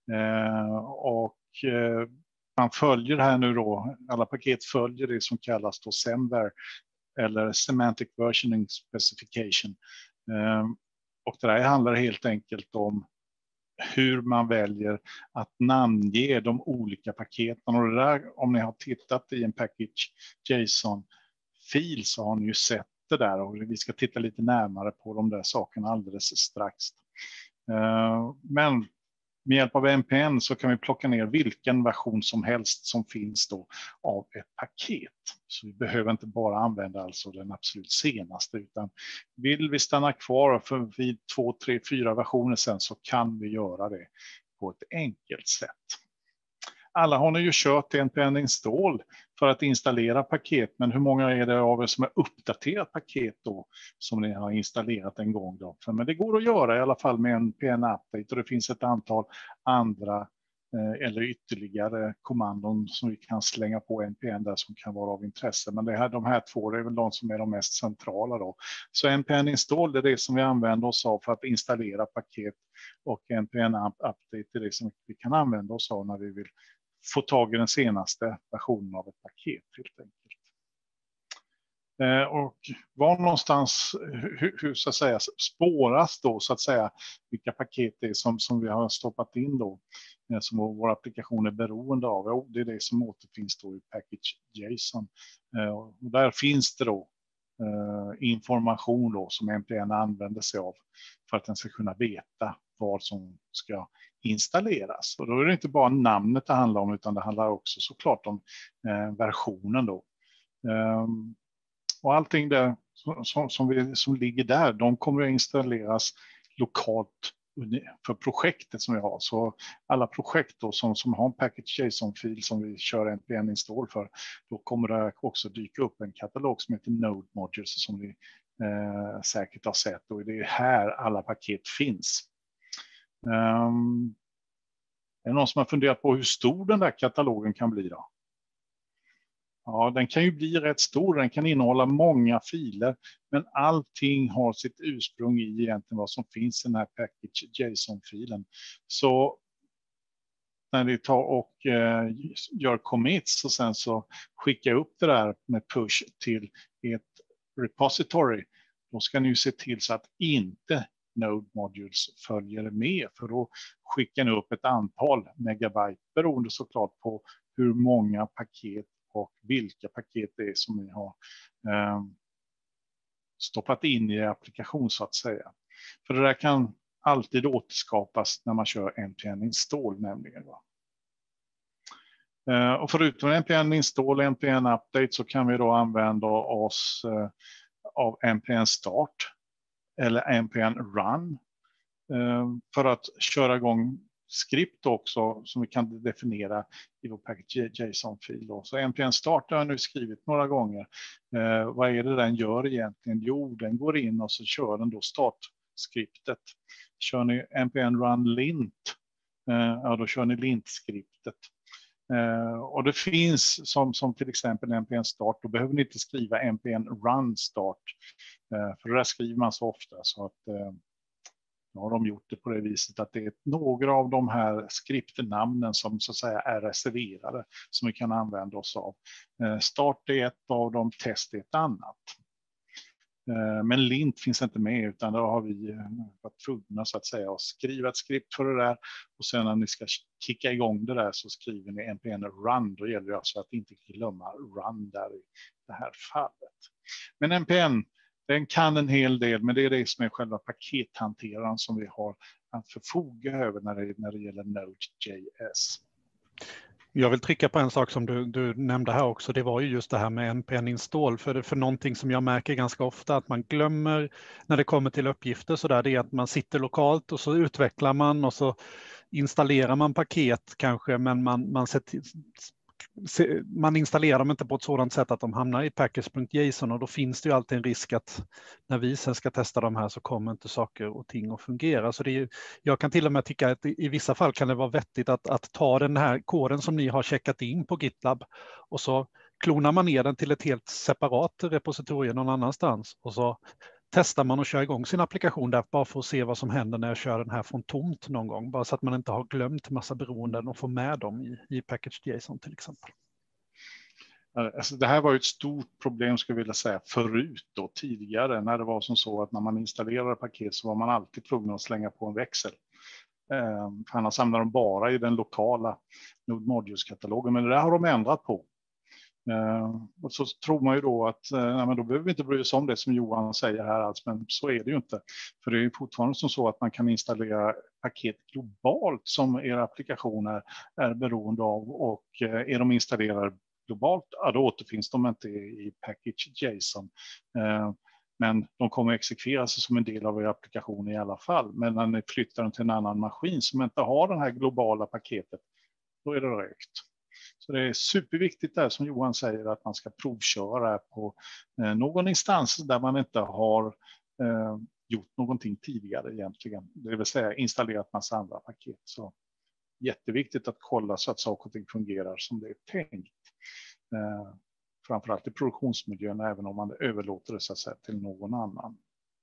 B: Man följer det här nu då, alla paket följer det som kallas då SEMVER eller Semantic Versioning Specification. Och det här handlar helt enkelt om hur man väljer att namnge de olika paketen. Och det där, om ni har tittat i en package JSON-fil så har ni ju sett det där. Och vi ska titta lite närmare på de där sakerna alldeles strax. Men med hjälp av NPN så kan vi plocka ner vilken version som helst som finns då av ett paket. Så vi behöver inte bara använda alltså den absolut senaste, utan vill vi stanna kvar för vid 2, 3, 4 versioner sen så kan vi göra det på ett enkelt sätt. Alla har ni ju kört NPN install för att installera paket, men hur många är det av er som har uppdaterat paket då som ni har installerat en gång då? Men det går att göra i alla fall med en NPN update, och det finns ett antal andra eller ytterligare kommandon som vi kan slänga på NPN där som kan vara av intresse. Men de här två är väl de som är de mest centrala då. Så NPN install är det som vi använder oss av för att installera paket, och NPN update är det som vi kan använda oss av när vi vill få tag i den senaste versionen av ett paket helt enkelt. Och var någonstans, hur så att säga spåras då så att säga vilka paket det är som vi har stoppat in då, som vår applikation är beroende av. Jo, det är det som återfinns då i package JSON. Och där finns det då information då som NPN använder sig av för att den ska kunna veta vad som ska installeras. Och då är det inte bara namnet det handlar om, utan det handlar också såklart om versionen då. Och allting där som ligger där, de kommer att installeras lokalt för projektet som vi har. Så alla projekt då som har en package JSON-fil som vi kör NPN install för, då kommer det också dyka upp en katalog som heter Node Modules som ni säkert har sett. Och det är här alla paket finns. Är det någon som har funderat på hur stor den där katalogen kan bli då? Ja, den kan ju bli rätt stor, den kan innehålla många filer, men allting har sitt ursprung i egentligen vad som finns i den här package JSON-filen. Så när vi tar och gör commits och sen så skickar upp det där med push till ett repository, då ska ni ju se till så att inte Node Modules följer med, för då skickar ni upp ett antal megabyte beroende såklart på hur många paket och vilka paket det är som ni har stoppat in i applikation så att säga. För det där kan alltid återskapas när man kör npm install nämligen. Och förutom npm install och npm update så kan vi då använda oss av npm start eller npm run för att köra igång skript också som vi kan definiera i vår package.json-fil. Så npm start har jag nu skrivit några gånger. Vad är det den gör egentligen? Jo, den går in och så kör den då startskriptet. Kör ni npm run lint, ja då kör ni lint-skriptet. Och det finns som till exempel npm start, då behöver ni inte skriva npm run start. För det där skriver man så ofta så att nu har de gjort det på det viset att det är några av de här skriptnamnen som så att säga är reserverade som vi kan använda oss av. Start är ett av dem, test är ett annat. Men lint finns inte med, utan då har vi varit tvungna så att säga att skriva ett skript för det där, och sen när ni ska kicka igång det där så skriver ni npm run. Då gäller det alltså att inte glömma run där i det här fallet. Men npm, den kan en hel del, men det är det som är själva pakethanteraren som vi har att förfoga över när det gäller Node.js.
A: Jag vill trycka på en sak som du nämnde här också. Det var ju just det här med npm install. För någonting som jag märker ganska ofta att man glömmer när det kommer till uppgifter så där, det är att man sitter lokalt och så utvecklar man och så installerar man paket kanske, men man installerar dem inte på ett sådant sätt att de hamnar i package.json, och då finns det ju alltid en risk att när vi sen ska testa de här så kommer inte saker och ting att fungera. Så jag kan till och med tycka att i vissa fall kan det vara vettigt att ta den här koden som ni har checkat in på GitLab och så klonar man ner den till ett helt separat repositorium någon annanstans, och så testar man och kör igång sin applikation där bara för att se vad som händer när jag kör den här från tomt någon gång. Bara så att man inte har glömt massa beroenden och får med dem i package.json till exempel.
B: Alltså det här var ju ett stort problem, skulle jag vilja säga, förut då, tidigare, när det var som så att när man installerade paket så var man alltid tvungen att slänga på en växel. För annars samlar de bara i den lokala Node Modules-katalogen, men det där har de ändrat på. Och så tror man ju då att men då behöver vi inte bry oss om det som Johan säger här alls, men så är det ju inte. För det är ju fortfarande som så att man kan installera paket globalt som era applikationer är beroende av, och är de installerade globalt, ja, då återfinns de inte i package.json. Men de kommer exekveras som en del av er applikation i alla fall. Men när ni flyttar den till en annan maskin som inte har det här globala paketet, då är det rökt. Så det är superviktigt där som Johan säger att man ska provköra på någon instans där man inte har gjort någonting tidigare egentligen. Det vill säga installerat massa andra paket. Så jätteviktigt att kolla så att saker och ting fungerar som det är tänkt. Framförallt i produktionsmiljön, även om man överlåter det så att säga till någon annan.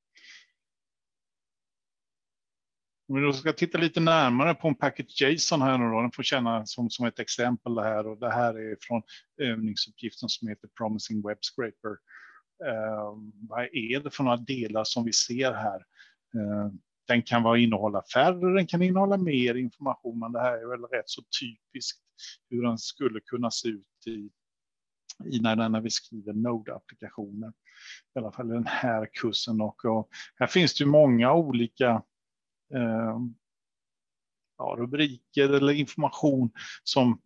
B: Om vi då ska titta lite närmare på en package.json här nu då, den får känna som ett exempel det här, och det här är från övningsuppgiften som heter Promising Web Scraper. Vad är det för några delar som vi ser här? Den kan innehålla färre, den kan innehålla mer information, men det här är väl rätt så typiskt hur den skulle kunna se ut när vi skriver Node-applikationer. I alla fall den här kursen. Och här finns det ju många olika rubriker eller information som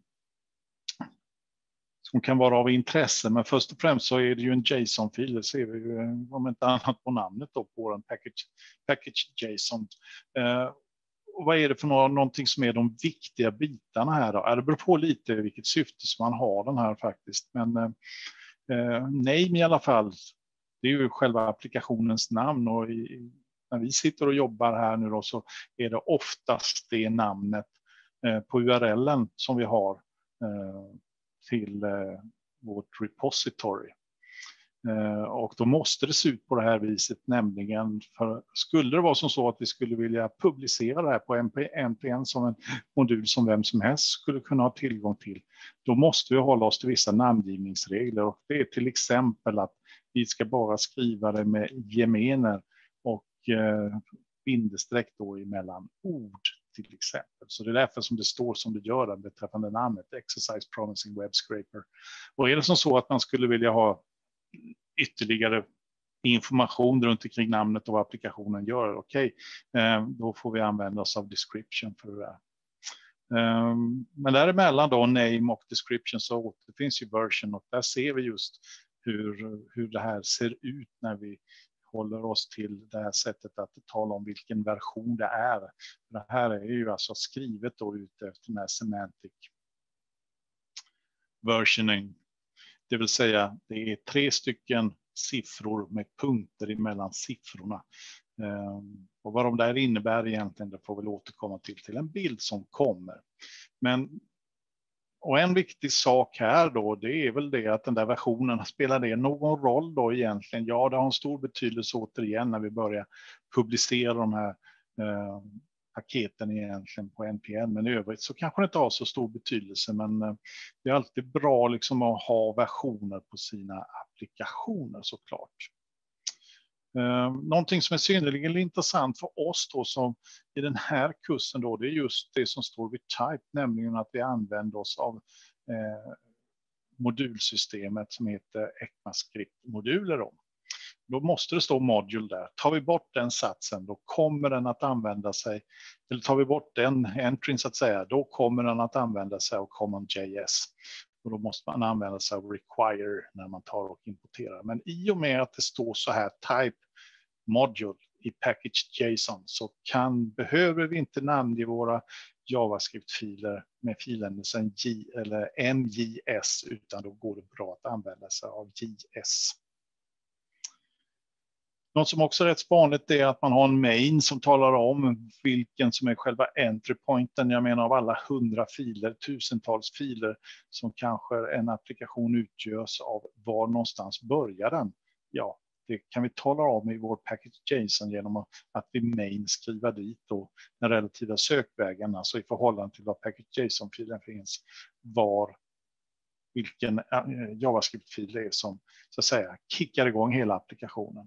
B: kan vara av intresse, men först och främst så är det ju en JSON-fil. Det ser vi ju om inte annat på namnet då, på den package.json. Och vad är det för någonting som är de viktiga bitarna här då? Det beror på lite vilket syfte som man har den här faktiskt, men name i alla fall, det är ju själva applikationens namn, och när vi sitter och jobbar här nu då, så är det oftast det namnet på URLen som vi har till vårt repository. Och då måste det se ut på det här viset, nämligen för skulle det vara som så att vi skulle vilja publicera det här på npm som en modul som vem som helst skulle kunna ha tillgång till, då måste vi hålla oss till vissa namngivningsregler, och det är till exempel att vi ska bara skriva det med gemener, och bindestreck då emellan ord till exempel. Så det är därför som det står som det gör beträffande namnet Exercise Promising Web Scraper. Och är det som så att man skulle vilja ha ytterligare information runt omkring namnet och vad applikationen gör, okej, då får vi använda oss av description för det där. Men däremellan då, name och description, så återfinns ju version, och där ser vi just hur det här ser ut när vi håller oss till det här sättet att tala om vilken version det är. Det här är ju alltså skrivet då ute efter den här semantic versioning. Det vill säga det är 3 stycken siffror med punkter emellan siffrorna. Och vad de där innebär egentligen, det får vi återkomma till en bild som kommer. Och en viktig sak här då, det är väl det att den där versionen, spelar det någon roll då egentligen? Ja, det har en stor betydelse återigen när vi börjar publicera de här paketen egentligen på NPM, men i övrigt så kanske det inte har så stor betydelse, men det är alltid bra liksom att ha versioner på sina applikationer såklart. Någonting som är synnerligen intressant för oss då, som i den här kursen då, det är just det som står vid type, nämligen att vi använder oss av modulsystemet som heter ECMAScript-moduler då. Då måste det stå module där. Tar vi bort den satsen, då kommer den att använda sig, eller tar vi bort den entryn så att säga, då kommer den att använda sig av CommonJS. Och då måste man använda sig av require när man tar och importerar. Men i och med att det står så här type module i package.json så behöver vi inte namnge våra JavaScript-filer med filändelsen J eller NJS, utan då går det bra att använda sig av JS. Något som också är rätt vanligt är att man har en main som talar om vilken som är själva entry pointen. Jag menar av alla 100 filer, tusentals filer som kanske en applikation utgörs av, var någonstans börjar den? Ja, det kan vi tala om i vår package.json genom att vi main skriva dit då den relativa sökvägen, alltså i förhållande till vad package.json-filen finns, vilken JavaScript-fil det är som så att säga kickar igång hela applikationen.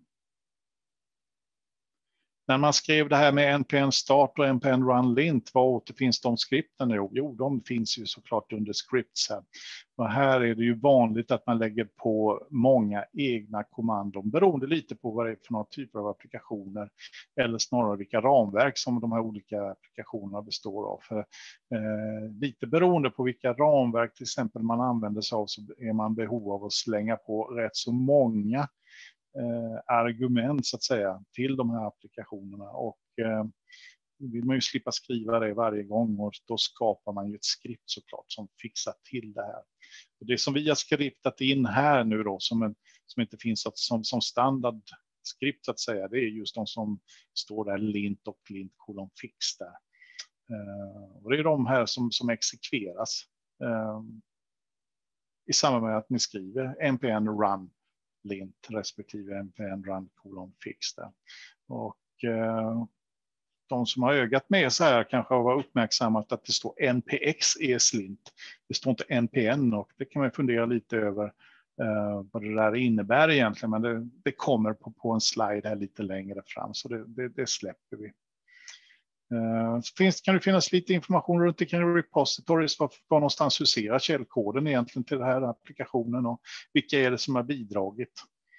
B: När man skrev det här med npm start och npm run lint, var återfinns de skripten? Jo, de finns ju såklart under scripts här. Och här är det ju vanligt att man lägger på många egna kommandon beroende lite på vad det är för några typer av applikationer, eller snarare vilka ramverk som de här olika applikationerna består av. För, lite beroende på vilka ramverk till exempel man använder sig av, så är man behov av att slänga på rätt så många argument så att säga till de här applikationerna, och vill man ju slippa skriva det varje gång, och då skapar man ju ett skript såklart som fixar till det här. Och det som vi har skriptat in här nu då som inte finns som standardskript så att säga, det är just de som står där lint och lint:"fix" där. Och det är de här som exekveras i samband med att ni skriver npm run lint respektive npm run:"fix" där. Och de som har ögat med så här kanske har uppmärksammat att det står npx ESLint. Det står inte npn, och det kan man fundera lite över vad det där innebär egentligen, men det kommer på en slide här lite längre fram, så det släpper vi. Kan det finnas lite information runt omkring repositories, var någonstans huserar källkoden egentligen till den här applikationen, och vilka är det som har bidragit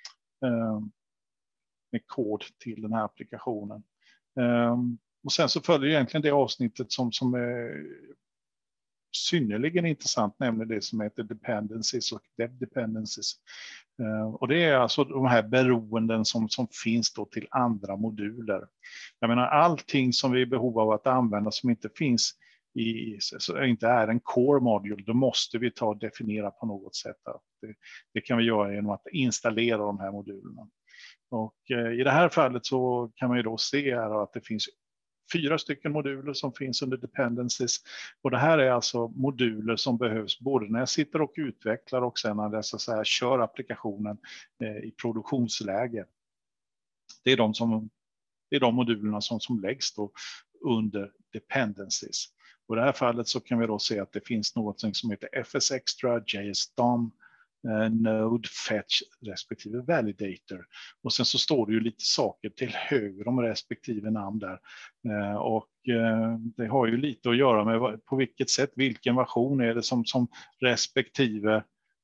B: med kod till den här applikationen. Och sen så följer egentligen det avsnittet som är synnerligen intressant, nämligen det som heter dependencies och dev dependencies. Och det är alltså de här beroenden som finns då till andra moduler. Jag menar, allting som vi är i behov av att använda som inte finns inte är en core module, då måste vi ta och definiera på något sätt. Det kan vi göra genom att installera de här modulerna. Och i det här fallet så kan man ju då se här att det finns 4 stycken moduler som finns under dependencies. Och det här är alltså moduler som behövs både när jag sitter och utvecklar och sen när jag så att säga kör applikationen i produktionsläge. Det är de modulerna som läggs då under dependencies. Och i det här fallet så kan vi då se att det finns något som heter FSExtra, JSDOM, node fetch respektive validator. Och sen så står det ju lite saker till höger om respektive namn där. Och det har ju lite att göra med på vilket sätt, vilken version är det som respektive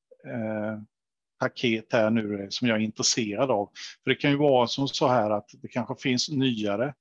B: paket här nu som jag är intresserad av. För det kan ju vara som så här att det kanske finns nyare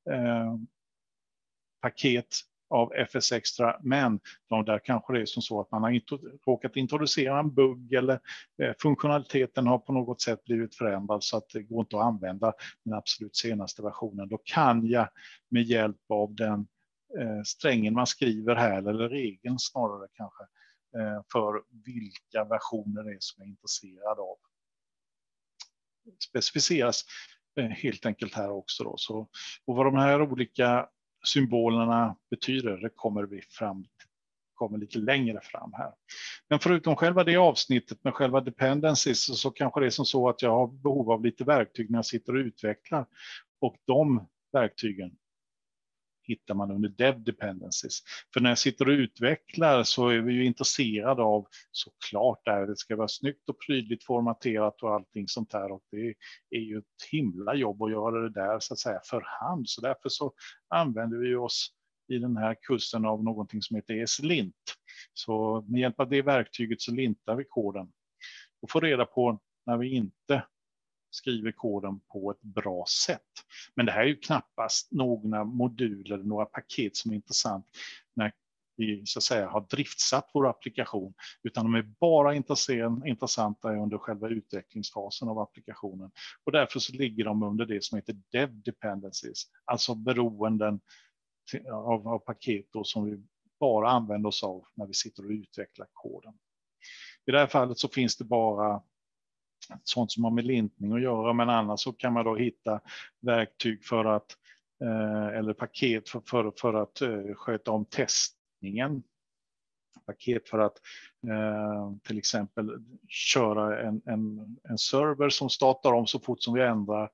B: paket av FS Extra, men de där kanske det är som så att man har råkat introducera en bugg eller funktionaliteten har på något sätt blivit förändrad så att det går inte att använda den absolut senaste versionen. Då kan jag med hjälp av den strängen man skriver här, eller regeln snarare kanske, för vilka versioner det är som jag är intresserad av, specificeras helt enkelt här också då. Så, och vad de här olika symbolerna betyder, det kommer lite längre fram här. Men förutom själva det avsnittet med själva dependencies så kanske det är som så att jag har behov av lite verktyg när jag sitter och utvecklar, och de verktygen hittar man under Dev Dependencies. För när jag sitter och utvecklar så är vi ju intresserade av, såklart där det ska vara snyggt och prydligt formaterat och allting sånt där, och det är ju ett himla jobb att göra det där så att säga för hand. Så därför så använder vi oss i den här kursen av någonting som heter ESLint. Så med hjälp av det verktyget så lintar vi koden och får reda på när vi inte skriver koden på ett bra sätt. Men det här är ju knappast några moduler, några paket som är intressant när vi så att säga har driftsatt vår applikation, utan de är bara intressanta under själva utvecklingsfasen av applikationen. Och därför så ligger de under det som heter Dev Dependencies, alltså beroenden av paket då, som vi bara använder oss av när vi sitter och utvecklar koden. I det här fallet så finns det bara sånt som har med lintning att göra, men annars så kan man då hitta verktyg för att eller paket för att sköta om testningen. Paket för att till exempel köra en server som startar om så fort som vi ändrar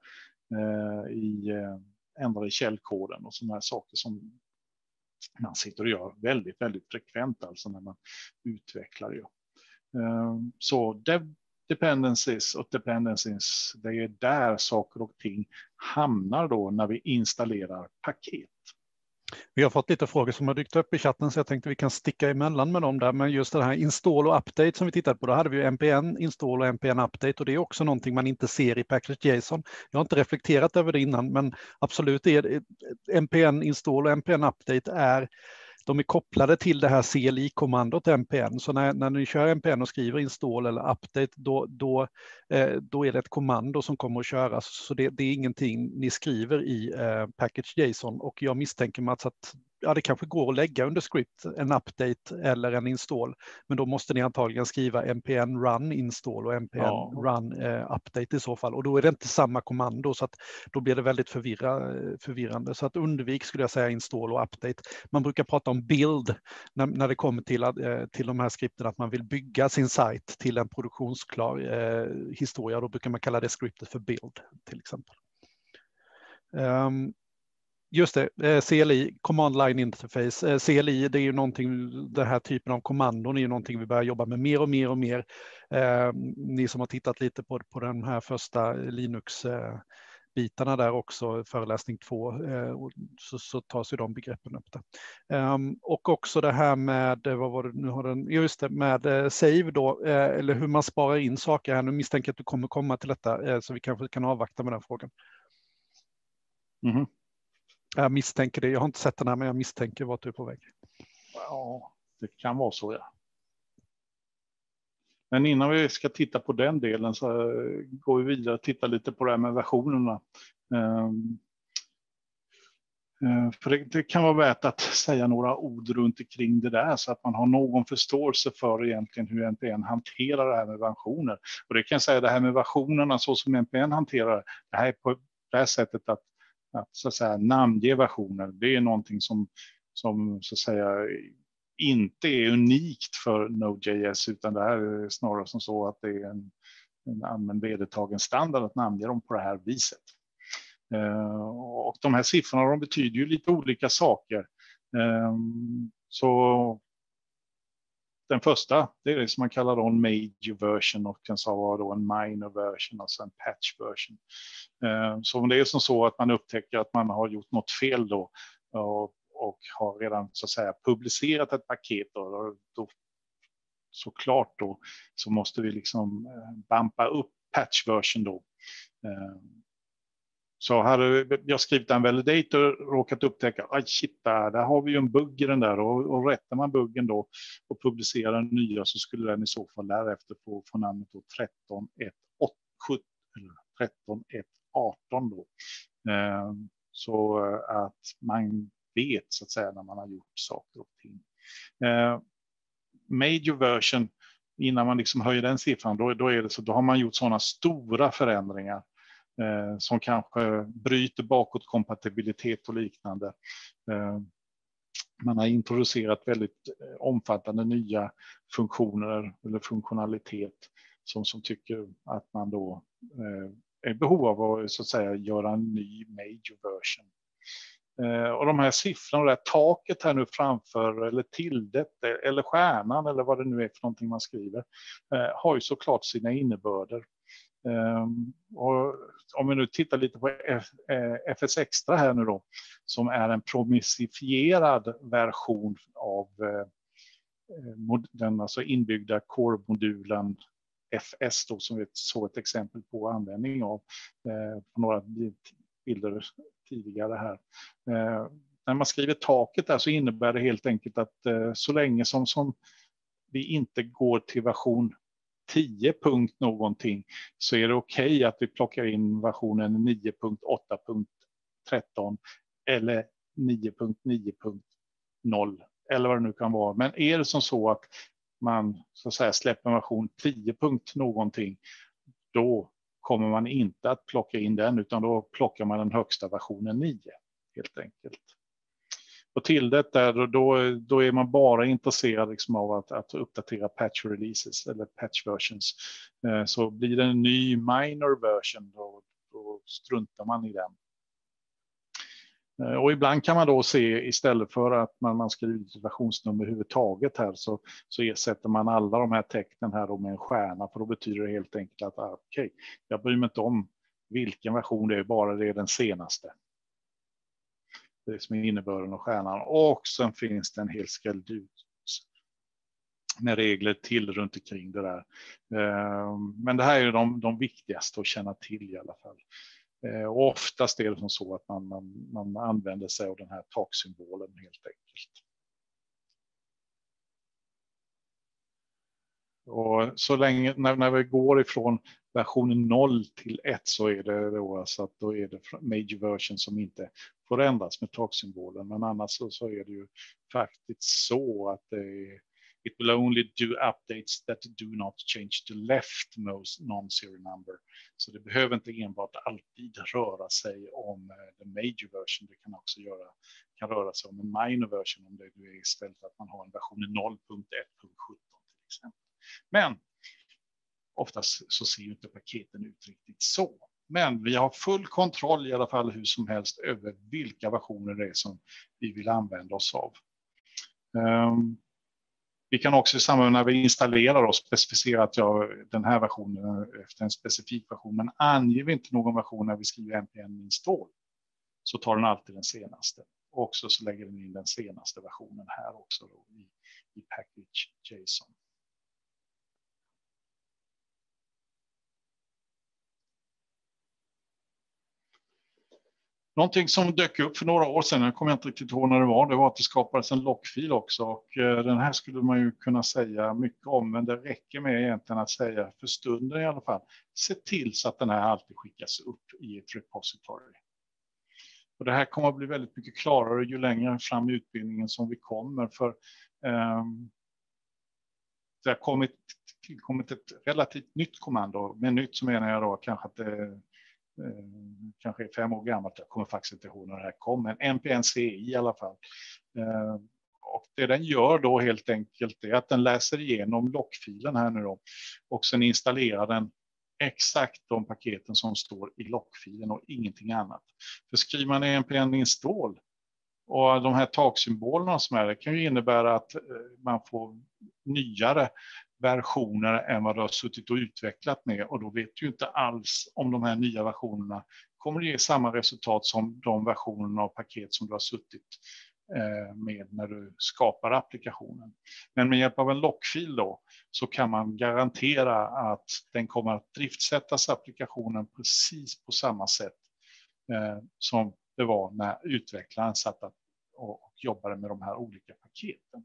B: i källkoden och sådana här saker som man sitter och gör väldigt, väldigt frekvent alltså när man utvecklar det. Så dependencies och dependencies, det är där saker och ting hamnar då när vi installerar paket.
A: Vi har fått lite frågor som har dykt upp i chatten, så jag tänkte vi kan sticka emellan med dem där. Men just det här install och update som vi tittade på, då hade vi ju npn install och npn update, och det är också någonting man inte ser i package.json. Jag har inte reflekterat över det innan, men absolut är det, npn install och npn update de är kopplade till det här CLI-kommandot npn. Så när ni kör npn och skriver install eller update, då är det ett kommando som kommer att köras. Så det är ingenting ni skriver i package.json. Och jag misstänker, Mats, att det kanske går att lägga under script en update eller en install. Men då måste ni antagligen skriva npn run install och npn run update i så fall. Och då är det inte samma kommando, så att då blir det väldigt förvirrande. Så att undvik, skulle jag säga, install och update. Man brukar prata om build när det kommer till de här skripten, att man vill bygga sin sajt till en produktionsklar historia. Då brukar man kalla det scriptet för build till exempel. Just det, CLI, Command Line Interface. CLI, det är ju någonting, den här typen av kommandon är ju någonting vi börjar jobba med mer och mer och mer. Ni som har tittat lite på den här första Linux-bitarna där också, föreläsning 2, så tas ju de begreppen upp där. Och också det här med, vad var det nu har den, just det, med save då, eller hur man sparar in saker här. Nu misstänker jag att du kommer komma till detta, så vi kanske kan avvakta med den frågan.
B: Mm-hmm.
A: Jag misstänker det. Jag har inte sett den här, men jag misstänker vart du är på väg.
B: Ja, det kan vara så, ja. Men innan vi ska titta på den delen så går vi vidare och tittar lite på det här med versionerna. För det kan vara värt att säga några ord runt omkring det där, så att man har någon förståelse för egentligen hur NPN hanterar det här med versioner. Och det kan jag säga, det här med versionerna så som NPN hanterar det här på det här sättet att så att säga namnge versioner, det är någonting som så att säga inte är unikt för Node.js, utan det här är snarare som så att det är en allmän vedertagen standard att namnge dem på det här viset. Och de här siffrorna, de betyder ju lite olika saker. Så den första, det är det som man kallar då en major version och den så var då en minor version och sen patch version. Så om det är som så att man upptäcker att man har gjort något fel då och har redan så att säga publicerat ett paket då såklart då så måste vi liksom bampa upp patch version då. Så hade jag skrivit en validator råkat upptäcka, shit, där har vi ju en bugg i den där och rättar man buggen då och publicerar den nya så skulle den i så fall därefter få namnet då 13.1.18 då. Så att man vet så att säga när man har gjort saker och ting. Major version, innan man liksom höjer den siffran, då är det så, då har man gjort sådana stora förändringar som kanske bryter bakåt kompatibilitet och liknande. Man har introducerat väldigt omfattande nya funktioner eller funktionalitet som tycker att man då är i behov av att så att säga göra en ny major version. Och de här siffrorna, det här taket här nu framför eller tildet eller stjärnan eller vad det nu är för någonting man skriver har ju såklart sina innebörder. Och om vi nu tittar lite på FS Extra här nu då, som är en promissifierad version av den alltså inbyggda core-modulen FS då, som vi såg ett exempel på användning av på några bilder tidigare här. När man skriver taket där så innebär det helt enkelt att så länge som vi inte går till version 10 punkt någonting så är det okej att vi plockar in versionen 9.8.13 eller 9.9.0 eller vad det nu kan vara. Men är det som så att man så att säga släpper version 10 punkt någonting, då kommer man inte att plocka in den utan då plockar man den högsta versionen 9 helt enkelt. Och till detta då är man bara intresserad liksom av att uppdatera patch releases eller patch versions. Så blir det en ny minor version då struntar man i den. Och ibland kan man då se istället för att man skriver versionsnummer överhuvudtaget här så ersätter man alla de här tecknen här då med en stjärna, för då betyder det helt enkelt att okej, jag bryr mig inte om vilken version det är, bara det är den senaste. Det är som är innebörden av stjärnan. Och sen finns det en hel skalldut med regler till runt omkring det där. Men det här är de viktigaste att känna till i alla fall. Och oftast är det som så att man använder sig av den här taksymbolen helt enkelt. Och så länge när vi går ifrån versionen 0 till 1 så är det då alltså att då är det major version som inte får ändras med taksymbolen. Men annars så är det ju faktiskt så att it will only do updates that do not change the leftmost non-serial number. Så det behöver inte enbart alltid röra sig om the major version. Det kan också röra sig om en minor version om det är istället för att man har en version 0.1.17 till exempel. Men oftast så ser ju inte paketen ut riktigt så. Men vi har full kontroll i alla fall hur som helst över vilka versioner det är som vi vill använda oss av. Vi kan också i samband när vi installerar och specificera att den här versionen efter en specifik version, men anger vi inte någon version när vi skriver npm install så tar den alltid den senaste. Och också så lägger den in den senaste versionen här också då i package JSON. Någonting som dök upp för några år sedan, jag kommer inte riktigt ihåg när det var att det skapades en lockfil också. Och den här skulle man ju kunna säga mycket om, men det räcker med egentligen att säga för stunden i alla fall. Se till så att den här alltid skickas upp i ett repository. Och det här kommer att bli väldigt mycket klarare ju längre fram i utbildningen som vi kommer. För det har tillkommit ett relativt nytt kommando. Med nytt så menar jag då kanske att det kanske är 5 år gammalt, jag kommer faktiskt inte ihåg när det här kom, men npnci i alla fall. Och det den gör då helt enkelt är att den läser igenom lockfilen här nu då och sen installerar den exakt de paketen som står i lockfilen och ingenting annat. För skriver man npm install och de här taksymbolerna som är det kan ju innebära att man får nyare versioner än vad du har suttit och utvecklat med, och då vet du inte alls om de här nya versionerna kommer att ge samma resultat som de versionerna av paket som du har suttit med när du skapar applikationen. Men med hjälp av en lockfil då så kan man garantera att den kommer att driftsättas applikationen precis på samma sätt som det var när utvecklaren satt och jobbade med de här olika paketen.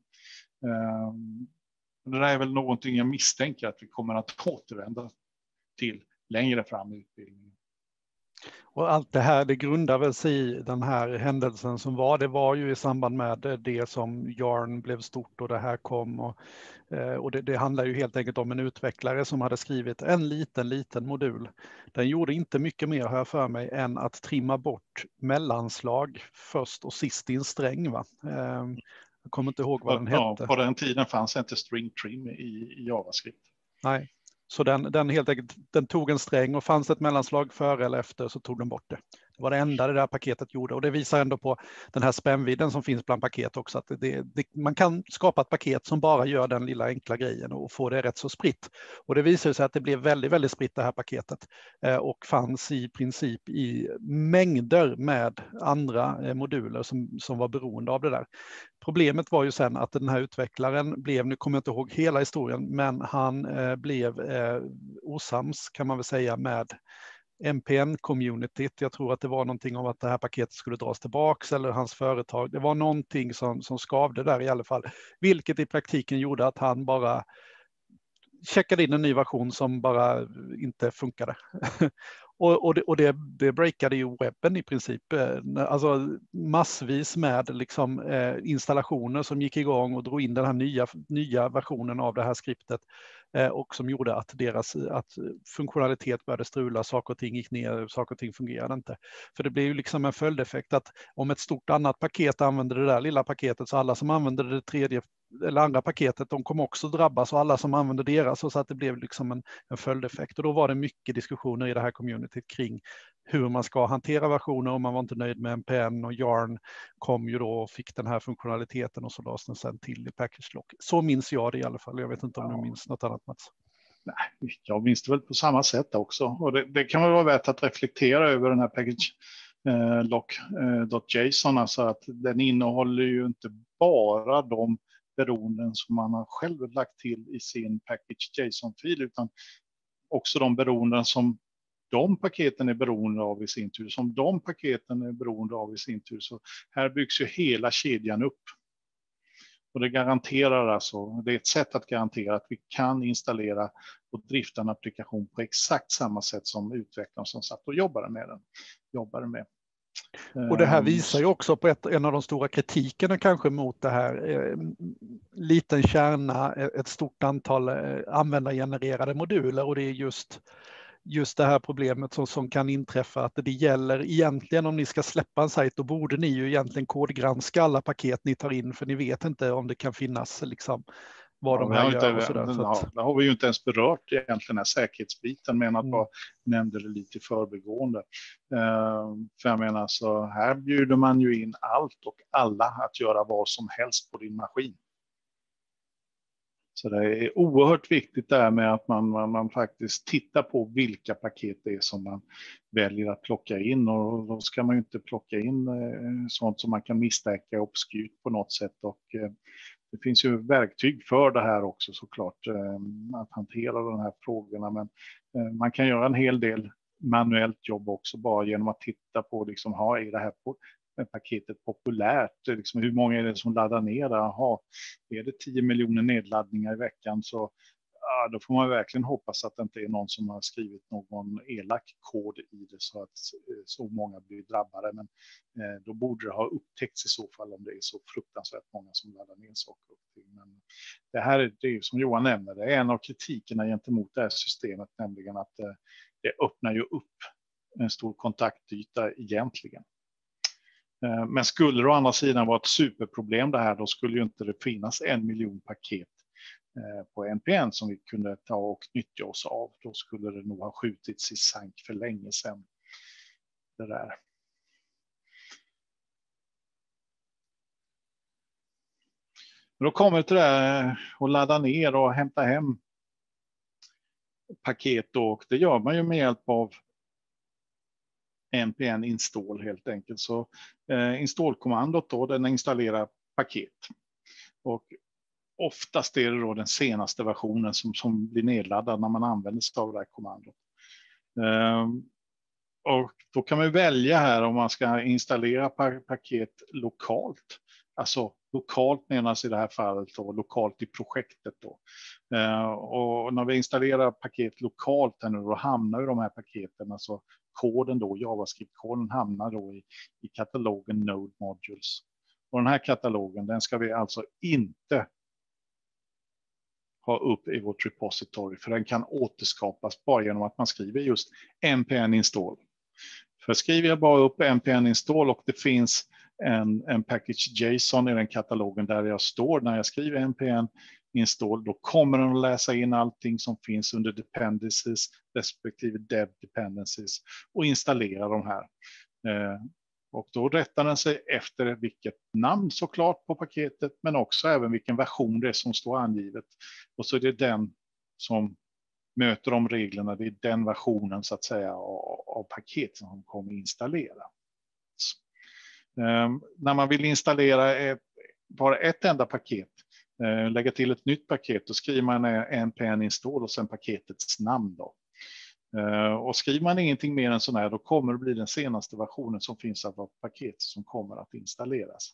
B: Det där är väl någonting jag misstänker att vi kommer att återvända till längre fram i utbildningen.
A: Och allt det här, det grundar väl sig i den här händelsen som var. Det var ju i samband med det som Yarn blev stort och det här kom. Och det handlar ju helt enkelt om en utvecklare som hade skrivit en liten modul. Den gjorde inte mycket mer, har jag för mig, än att trimma bort mellanslag först och sist i en sträng. Va? Jag kommer inte ihåg vad den hette.
B: På den tiden fanns inte string trim i JavaScript.
A: Nej, så den helt enkelt, den tog en sträng och fanns ett mellanslag före eller efter så tog den bort det. Det var det enda det där paketet gjorde, och det visar ändå på den här spännvidden som finns bland paket också, att man kan skapa ett paket som bara gör den lilla enkla grejen och få det rätt så spritt. Och det visar sig att det blev väldigt, väldigt spritt det här paketet och fanns i princip i mängder med andra moduler som var beroende av det där. Problemet var ju sen att den här utvecklaren blev, nu kommer jag inte ihåg hela historien, men han blev osams kan man väl säga med NPN-communityt. Jag tror att det var någonting om att det här paketet skulle dras tillbaks eller hans företag. Det var någonting som skavde där i alla fall, vilket i praktiken gjorde att han bara checkade in en ny version som bara inte funkade. Och det breakade ju webben i princip. Alltså massvis med liksom, installationer som gick igång och drog in den här nya versionen av det här skriptet. Och som gjorde att att funktionalitet började strula, saker och ting gick ner, saker och ting fungerade inte. För det blev ju liksom en följdeffekt att om ett stort annat paket använde det där lilla paketet, så alla som använde det tredje eller andra paketet, de kom också drabbas, och alla som använde deras, så att det blev liksom en följdeffekt. Och då var det mycket diskussioner i det här communityt kring hur man ska hantera versioner, och man var inte nöjd med NPN, och Yarn kom ju då och fick den här funktionaliteten och så lades den sen till i package lock. Så minns jag det i alla fall. Jag vet inte om du minns något annat, Mats.
B: Nej, jag minns det väl på samma sätt också. Och det kan väl vara värt att reflektera över den här package lock.json, alltså att den innehåller ju inte bara de beroenden som man har själv lagt till i sin package JSON-fil, utan också de beroenden som de paketen är beroende av i sin tur, som de paketen är beroende av i sin tur. Så här byggs ju hela kedjan upp. Och det garanterar alltså, det är ett sätt att garantera att vi kan installera och drifta en applikation på exakt samma sätt som utvecklaren som satt och jobbade med.
A: Och det här visar ju också på en av de stora kritikerna kanske mot det här. Liten kärna, ett stort antal användargenererade moduler, och det är just det här problemet som kan inträffa, att det gäller egentligen om ni ska släppa en sajt, då borde ni ju egentligen kodgranska alla paket ni tar in, för ni vet inte om det kan finnas liksom vad de här gör och sådär.
B: Det har vi ju inte ens berört egentligen, den här säkerhetsbiten, men att bara nämnde det lite i förbigående. För jag menar, så här bjuder man ju in allt och alla att göra vad som helst på din maskin. Så det är oerhört viktigt där med att man faktiskt tittar på vilka paket det är som man väljer att plocka in, och då ska man ju inte plocka in sånt som man kan misstänka obskyrt på något sätt, och det finns ju verktyg för det här också såklart, att hantera de här frågorna, men man kan göra en hel del manuellt jobb också bara genom att titta på liksom, är det här paketet populärt, liksom, hur många är det som laddar ner det? Är det 10 miljoner nedladdningar i veckan, så då får man verkligen hoppas att det inte är någon som har skrivit någon elak kod i det så att så många blir drabbade, men då borde det ha upptäckts i så fall om det är så fruktansvärt många som laddar ner saker. Men det här är det som Johan nämnde, det är en av kritikerna gentemot det här systemet, nämligen att det öppnar ju upp en stor kontaktyta egentligen. Men skulle det å andra sidan vara ett superproblem det här, då skulle ju inte det finnas 1 miljon paket på NPN som vi kunde ta och nyttja oss av. Då skulle det nog ha skjutits i sank för länge sedan. Det där. Men då kommer det till det här att ladda ner och hämta hem paket då, och det gör man ju med hjälp av npm install helt enkelt. Så install-kommandot då, den installerar paket. Och oftast är det då den senaste versionen som blir nedladdad när man använder sig av det här kommandot. Och då kan man välja här om man ska installera paket lokalt. Alltså lokalt menas i det här fallet då, lokalt i projektet då. Och när vi installerar paket lokalt här nu, då hamnar ju de här paketen, alltså koden då, JavaScript-koden hamnar då i katalogen Node Modules. Och den här katalogen, den ska vi alltså inte ha upp i vårt repository, för den kan återskapas bara genom att man skriver just npm install. För skriver jag bara upp npm install och det finns en package JSON i den katalogen där jag står när jag skriver npm install, då kommer den att läsa in allting som finns under dependencies respektive dev dependencies och installera de här. Och då rättar den sig efter vilket namn såklart på paketet, men också även vilken version det är som står angivet. Och så är det den som möter de reglerna, det är den versionen så att säga av paket som kommer installera. När man vill installera bara ett enda paket, lägga till ett nytt paket, då skriver man npm install och sen paketets namn då. Och skriver man ingenting mer än sån här, då kommer det bli den senaste versionen som finns av paket som kommer att installeras.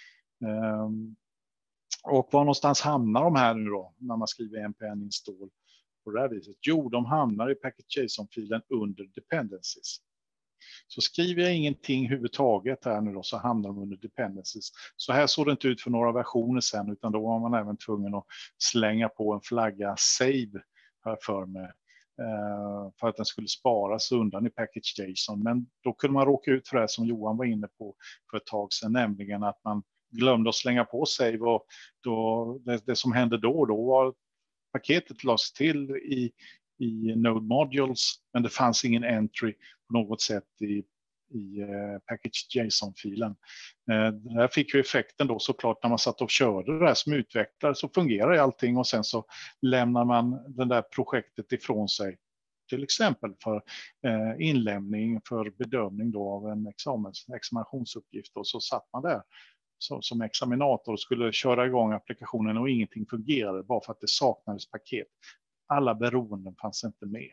B: Och var någonstans hamnar de här nu då när man skriver npm install på det här viset? Jo, de hamnar i package.json-filen under dependencies. Så skriver jag ingenting överhuvudtaget här nu då, så hamnar de under dependencies. Så här såg det inte ut för några versioner sen, utan då var man även tvungen att slänga på en flagga save här för mig. För att den skulle sparas undan i package.json. Men då kunde man råka ut för det som Johan var inne på för ett tag sedan, nämligen att man glömde att slänga på save, och då, det som hände då var paketet lades till i Node Modules, men det fanns ingen entry på något sätt i package.json-filen. Det här fick ju effekten då såklart när man satt och körde det här som utvecklare, så fungerar allting och sen så lämnar man det där projektet ifrån sig, till exempel för inlämning för bedömning då av en examinationsuppgift, och så satt man där som examinator och skulle köra igång applikationen och ingenting fungerade bara för att det saknades paket. Alla beroenden fanns inte med.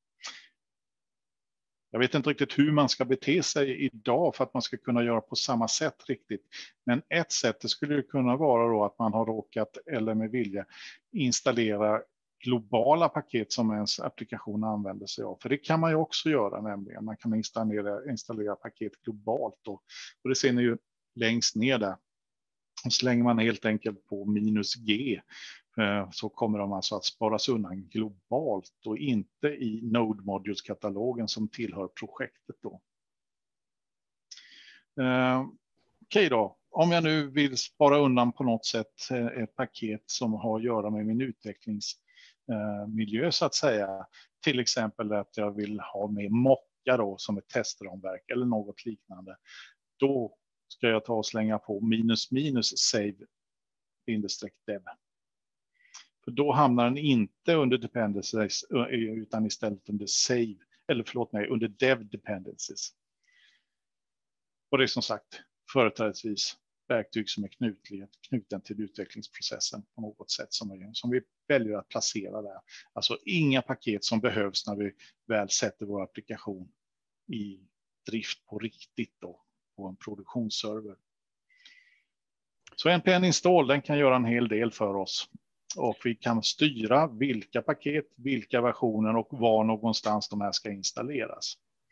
B: Jag vet inte riktigt hur man ska bete sig idag för att man ska kunna göra på samma sätt riktigt. Men ett sätt det skulle kunna vara då att man har råkat, eller med vilja, installera globala paket som ens applikation använder sig av. För det kan man ju också göra, nämligen. Man kan installera paket globalt då. Och det ser ni ju längst ner där. Och slänger man helt enkelt på -G, så kommer de alltså att sparas undan globalt och inte i Node Modules-katalogen som tillhör projektet då. Okej då, om jag nu vill spara undan på något sätt ett paket som har att göra med min utvecklingsmiljö så att säga, till exempel att jag vill ha med Mocka då som ett testramverk eller något liknande, då ska jag ta och slänga på -save-dev. För då hamnar den inte under dependencies utan istället under save, eller förlåt mig, under dev dependencies. Och det är som sagt företrädesvis verktyg som är knuten till utvecklingsprocessen på något sätt som vi väljer att placera där. Alltså inga paket som behövs när vi väl sätter vår applikation i drift på riktigt då, på en produktionsserver. Så npm install, den kan göra en hel del för oss. Och vi kan styra vilka paket, vilka versioner och var någonstans de här ska installeras.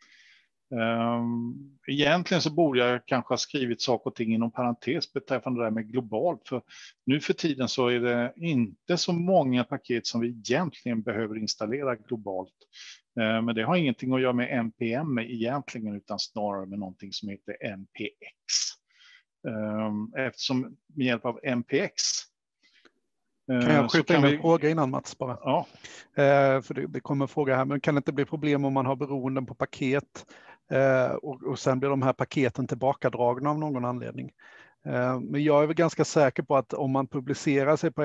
B: Egentligen så borde jag kanske ha skrivit saker och ting inom parentes beträffande det här med globalt. För nu för tiden så är det inte så många paket som vi egentligen behöver installera globalt. Men det har ingenting att göra med npm egentligen, utan snarare med någonting som heter npx. Eftersom med hjälp av npx
A: kan jag skjuta in en fråga innan, Mats, bara?
B: Ja.
A: För det kommer en fråga här, men kan det inte bli problem om man har beroenden på paket och sen blir de här paketen tillbakadragna av någon anledning? Men jag är väl ganska säker på att om man publicerar sig på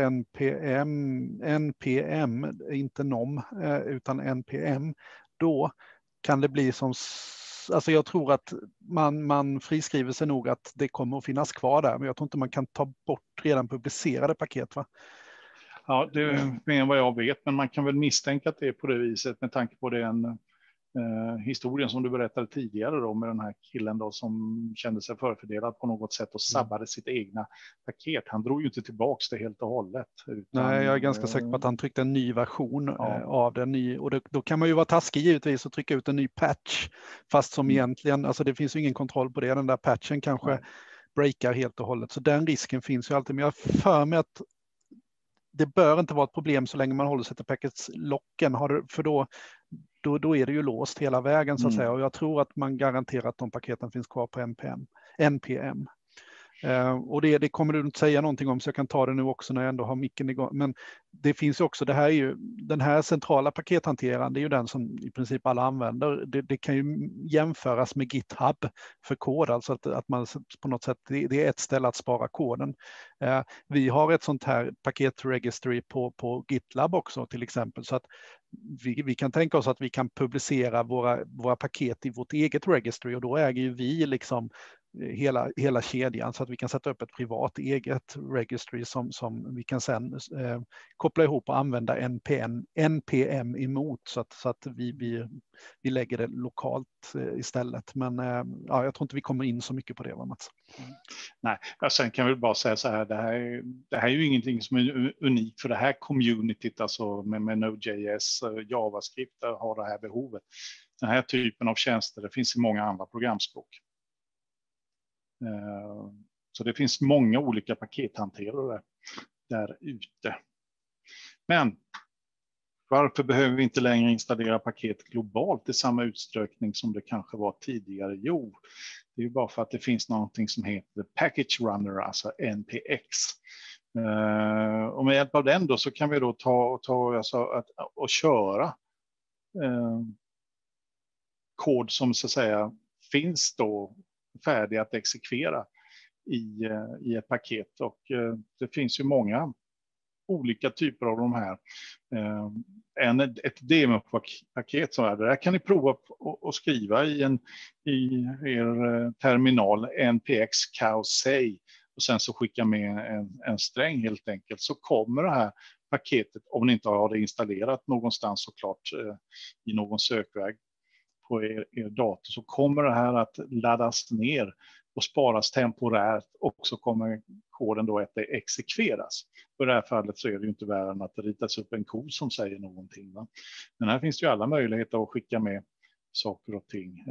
A: NPM, inte NOM, utan NPM, då kan det bli som, alltså jag tror att man friskriver sig nog att det kommer att finnas kvar där, men jag tror inte man kan ta bort redan publicerade paket, va?
B: Ja, det är mer än vad jag vet, men man kan väl misstänka att det är på det viset med tanke på den historien som du berättade tidigare då, med den här killen då som kände sig förfördelad på något sätt och sabbade sitt egna paket. Han drog ju inte tillbaks det helt och hållet. Utan,
A: nej, jag är ganska säker på att han tryckte en ny version av den. Och då kan man ju vara taskig givetvis och trycka ut en ny patch, fast som egentligen, alltså det finns ju ingen kontroll på det. Den där patchen kanske breakar helt och hållet. Så den risken finns ju alltid. Men jag för mig att det bör inte vara ett problem så länge man håller sig till packetslocken, för då är det ju låst hela vägen så att säga. Och jag tror att man garanterar att de paketen finns kvar på NPM. Och det kommer du inte säga någonting om, så jag kan ta det nu också när jag ändå har micken igång. Men det finns ju också, det här är ju, den här centrala pakethanteraren, det är ju den som i princip alla använder. Det kan ju jämföras med GitHub för kod, alltså att man på något sätt, det är ett ställe att spara koden. Vi har ett sånt här paketregistry på GitLab också till exempel, så att vi kan tänka oss att vi kan publicera våra paket i vårt eget registry, och då äger ju vi liksom hela kedjan, så att vi kan sätta upp ett privat eget registry som vi kan sen koppla ihop och använda NPM emot, så att vi lägger det lokalt istället. Men jag tror inte vi kommer in så mycket på det, va, Mats?
B: Nej, sen kan vi bara säga så här, det här är ju ingenting som är unikt för det här communityt, alltså med Node.js, JavaScript har det här behovet. Den här typen av tjänster, det finns i många andra programspråk. Så det finns många olika pakethanterare där ute. Men varför behöver vi inte längre installera paket globalt i samma utsträckning som det kanske var tidigare? Jo, det är ju bara för att det finns någonting som heter Package Runner, alltså NPX. Och med hjälp av den då så kan vi då och köra kod som så att säga finns då färdig att exekvera i ett paket. Och det finns ju många olika typer av de här. Ett demopaket så här, det där kan ni prova att skriva i er terminal npx cowsay och sen så skicka med en sträng helt enkelt, så kommer det här paketet, om ni inte har det installerat någonstans såklart i någon sökväg på er dator, så kommer det här att laddas ner och sparas temporärt, och så kommer koden då att exekveras. För det här fallet så är det ju inte värre än att det ritas upp en kod som säger någonting. Va? Men här finns det ju alla möjligheter att skicka med saker och ting.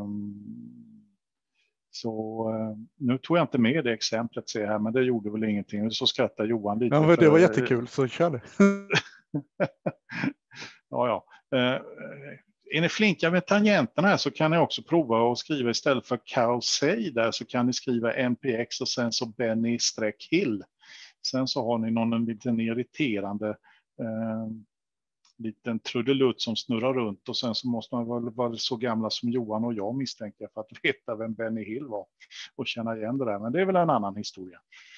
B: Så nu tog jag inte med det exemplet, ser här, men det gjorde väl ingenting. Så skrattar Johan lite.
A: Ja, men det var jättekul, så kör det.
B: Ja. Är ni flinka med tangenterna här så kan ni också prova att skriva istället för cowsay där, så kan ni skriva npx och sen så benny-hill. Sen så har ni någon liten irriterande liten trudelutt som snurrar runt, och sen så måste man väl vara så gamla som Johan och jag misstänker för att veta vem Benny Hill var och känna igen det där. Men det är väl en annan historia.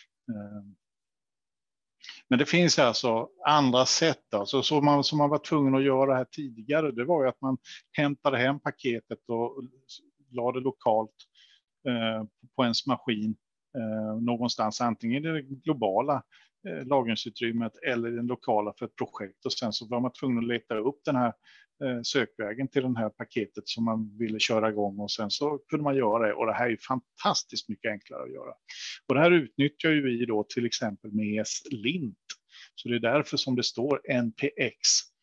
B: Men det finns alltså andra sätt. Alltså, som man var tvungen att göra här tidigare, det var ju att man hämtade hem paketet och lade det lokalt på ens maskin någonstans, antingen i det globala lagringsutrymmet eller i den lokala för ett projekt, och sen så var man tvungen att leta upp den här sökvägen till det här paketet som man ville köra igång, och sen så kunde man göra det, och det här är fantastiskt mycket enklare att göra. Och det här utnyttjar ju vi då till exempel med ESLint, så det är därför som det står NPX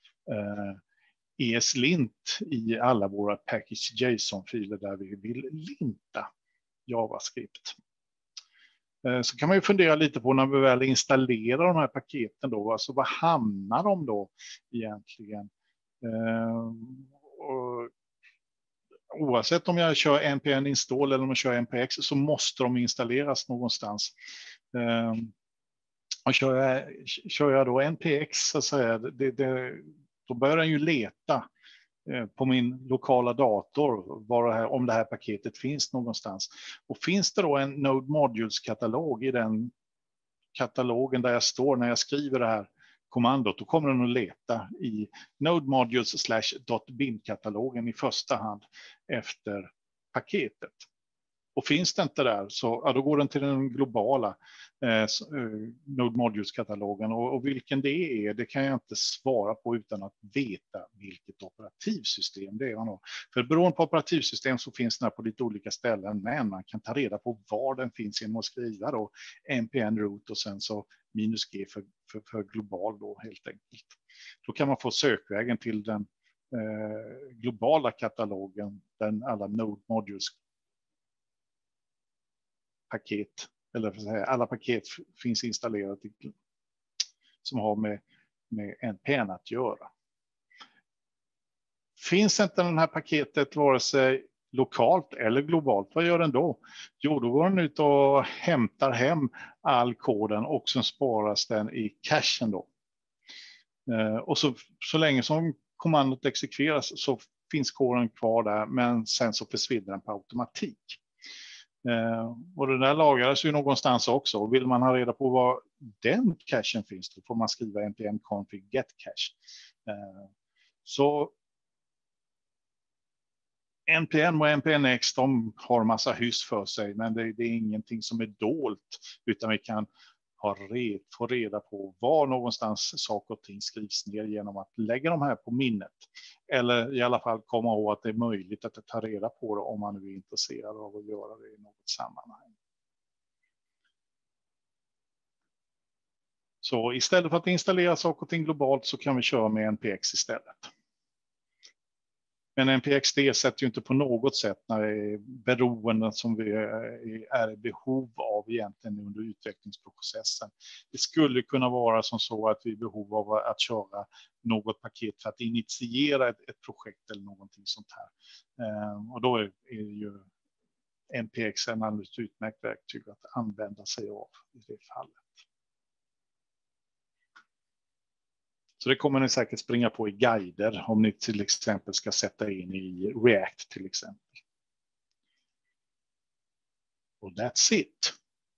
B: ESLint i alla våra package JSON-filer där vi vill linta JavaScript. Så kan man ju fundera lite på när vi väl installerar de här paketen då, alltså vad hamnar de då egentligen? Och oavsett om jag kör npm install eller om jag kör npx så måste de installeras någonstans. Och kör jag då npx så att säga, då börjar den ju leta på min lokala dator om det här paketet finns någonstans. Och finns det då en Node Modules-katalog i den katalogen där jag står när jag skriver det här kommandot, då kommer den att leta i Node Modules/bin-katalogen i första hand efter paketet. Och finns det inte där så då går den till den globala Node Modules-katalogen. Och vilken det är, det kan jag inte svara på utan att veta vilket operativsystem det är. För beroende på operativsystem så finns den här på lite olika ställen, men man kan ta reda på var den finns genom att skriva då npm root och sen så -g för global då helt enkelt. Då kan man få sökvägen till den globala katalogen där alla Node Modules paket, eller för att säga, alla paket finns installerat som har med NPN att göra. Finns inte den här paketet vare sig lokalt eller globalt, vad gör den då? Jo, då går den ut och hämtar hem all koden och sen sparas den i cachen då. Och så länge som kommandot exekveras så finns koden kvar där, men sen så försvinner den på automatik. Och det där lagras ju någonstans också. Och vill man ha reda på var den cachen finns, då får man skriva npm config get cache. Så npm och npnx, de har massa hyss för sig, men det är ingenting som är dolt, utan vi kan få reda på var någonstans saker och ting skrivs ner genom att lägga de här på minnet. Eller i alla fall komma ihåg att det är möjligt att ta reda på det om man nu är intresserad av att göra det i något sammanhang. Så istället för att installera saker och ting globalt så kan vi köra med npx istället. Men npx ersätter ju inte på något sätt när det är beroenden som vi är i behov av egentligen under utvecklingsprocessen. Det skulle kunna vara som så att vi är i behov av att köra något paket för att initiera ett projekt eller någonting sånt här. Och då är ju npx en alldeles utmärkt verktyg att använda sig av i det fallet. Så det kommer ni säkert springa på i guider om ni till exempel ska sätta in i React till exempel. Och that's it.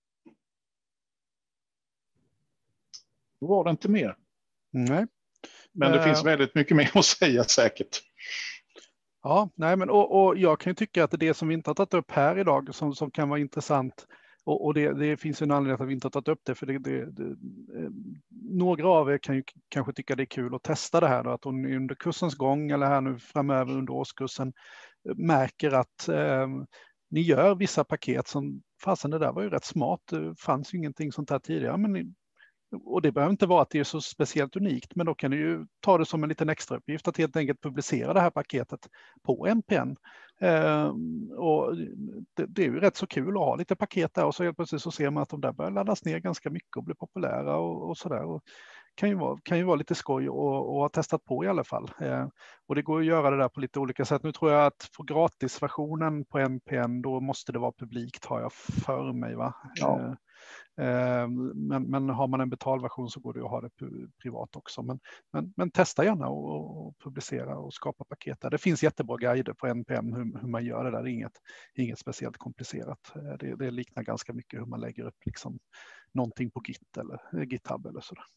B: Då var det inte mer.
A: Nej.
B: Men det finns väldigt mycket mer att säga säkert.
A: Ja, nej, men och jag kan ju tycka att det som vi inte har tagit upp här idag som kan vara intressant, och det finns en anledning att vi inte har tagit upp det, för några av er kan ju kanske tycka det är kul att testa det här då, att hon under kursens gång eller här nu framöver under årskursen märker att ni gör vissa paket som, fasen det där var ju rätt smart, det fanns ju ingenting sånt här tidigare, men och det behöver inte vara att det är så speciellt unikt, men då kan du ju ta det som en liten extra uppgift att helt enkelt publicera det här paketet på NPN. Och det är ju rätt så kul att ha lite paket där, och så helt plötsligt så ser man att de där börjar laddas ner ganska mycket och bli populära och sådär. Och kan ju vara lite skoj och ha testat på i alla fall. Och det går att göra det där på lite olika sätt. Nu tror jag att för gratisversionen på NPN då måste det vara publikt, har jag för mig, va?
B: Ja.
A: Men har man en betalversion så går det att ha det privat också. Men testa gärna och publicera och skapa paket där. Det finns jättebra guider på NPM hur man gör det där. Det är inget speciellt komplicerat. Det liknar ganska mycket hur man lägger upp liksom någonting på Git eller GitHub eller sådär.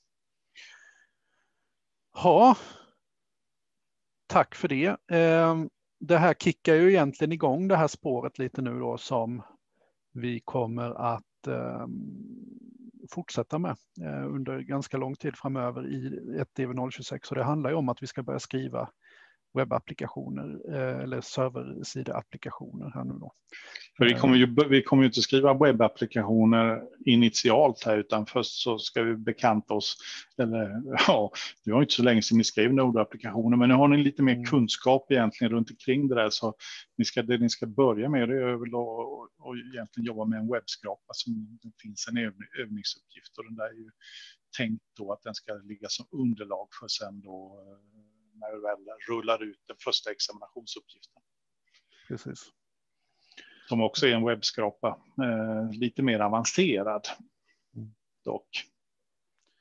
A: Ja, tack för det. Det här kickar ju egentligen igång det här spåret lite nu då, som vi kommer att fortsätta med under ganska lång tid framöver i ett DV026. Och det handlar ju om att vi ska börja skriva webbapplikationer eller serversideapplikationer här nu då.
B: För vi kommer ju inte skriva webbapplikationer initialt här, utan först så ska vi bekanta oss, eller ja, det var inte så länge sedan ni skrev Node-applikationer, men nu har ni lite mer kunskap egentligen runt omkring det där, så det ni ska börja med det är väl att egentligen jobba med en webbskrapa som det finns en övningsuppgift, och den där är ju tänkt då att den ska ligga som underlag för sen då när vi väl rullar ut den första examinationsuppgiften.
A: Precis.
B: Som också är en webbskrapa, lite mer avancerad dock.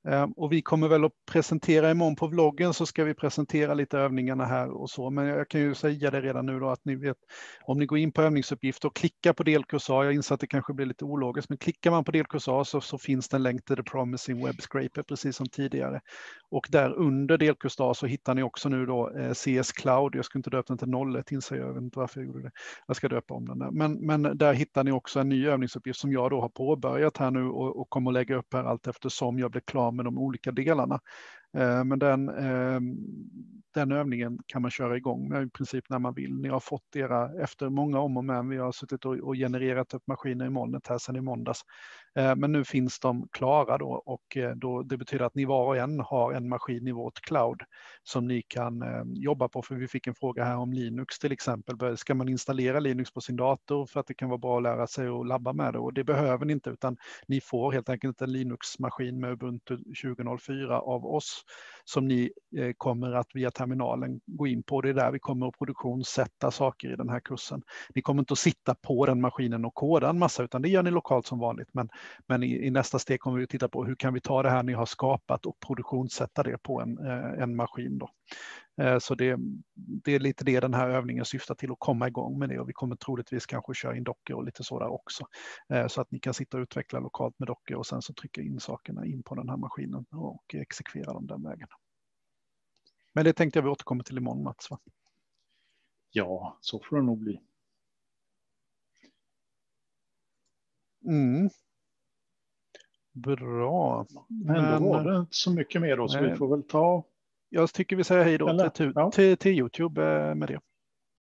A: Och vi kommer väl att presentera imorgon på vloggen, så ska vi presentera lite övningarna här och så. Men jag kan ju säga det redan nu då, att ni vet, om ni går in på övningsuppgifter och klickar på delkurs A, jag inser att det kanske blir lite ologiskt, men klickar man på delkurs A så finns det en länk till The Promising Web Scraper precis som tidigare. Och där under delkurs A så hittar ni också nu då CS Cloud. Jag skulle inte döpa den till 01, inser jag vet inte varför jag gjorde det. Jag ska döpa om den där. Men där hittar ni också en ny övningsuppgift som jag då har påbörjat här nu och kommer att lägga upp här allt eftersom jag blir klar med de olika delarna. Men den övningen kan man köra igång med i princip när man vill. Ni har fått era, efter många om och men, vi har suttit och genererat upp maskiner i molnet här sedan i måndags. Men nu finns de klara då, och det betyder att ni var och en har en maskin i vårt cloud som ni kan jobba på. För vi fick en fråga här om Linux till exempel. Ska man installera Linux på sin dator för att det kan vara bra att lära sig att labba med det? Och det behöver ni inte, utan ni får helt enkelt en Linux-maskin med Ubuntu 2004 av oss som ni kommer att via terminalen gå in på. Det är där vi kommer att produktionssätta saker i den här kursen. Ni kommer inte att sitta på den maskinen och koda en massa, utan det gör ni lokalt som vanligt. Men i nästa steg kommer vi att titta på hur kan vi ta det här ni har skapat och produktionssätta det på en maskin då. Så det är lite det den här övningen syftar till, att komma igång med det, och vi kommer troligtvis kanske köra in dockor och lite sådär också. Så att ni kan sitta och utveckla lokalt med dockor och sen så trycka in sakerna in på den här maskinen och exekvera dem den vägen. Men det tänkte jag vi återkommer till imorgon, Mats, va?
B: Ja, så får det nog bli.
A: Bra.
B: Men då var det inte så mycket mer då, så vi får väl ta...
A: Jag tycker vi säger hej då till YouTube med det.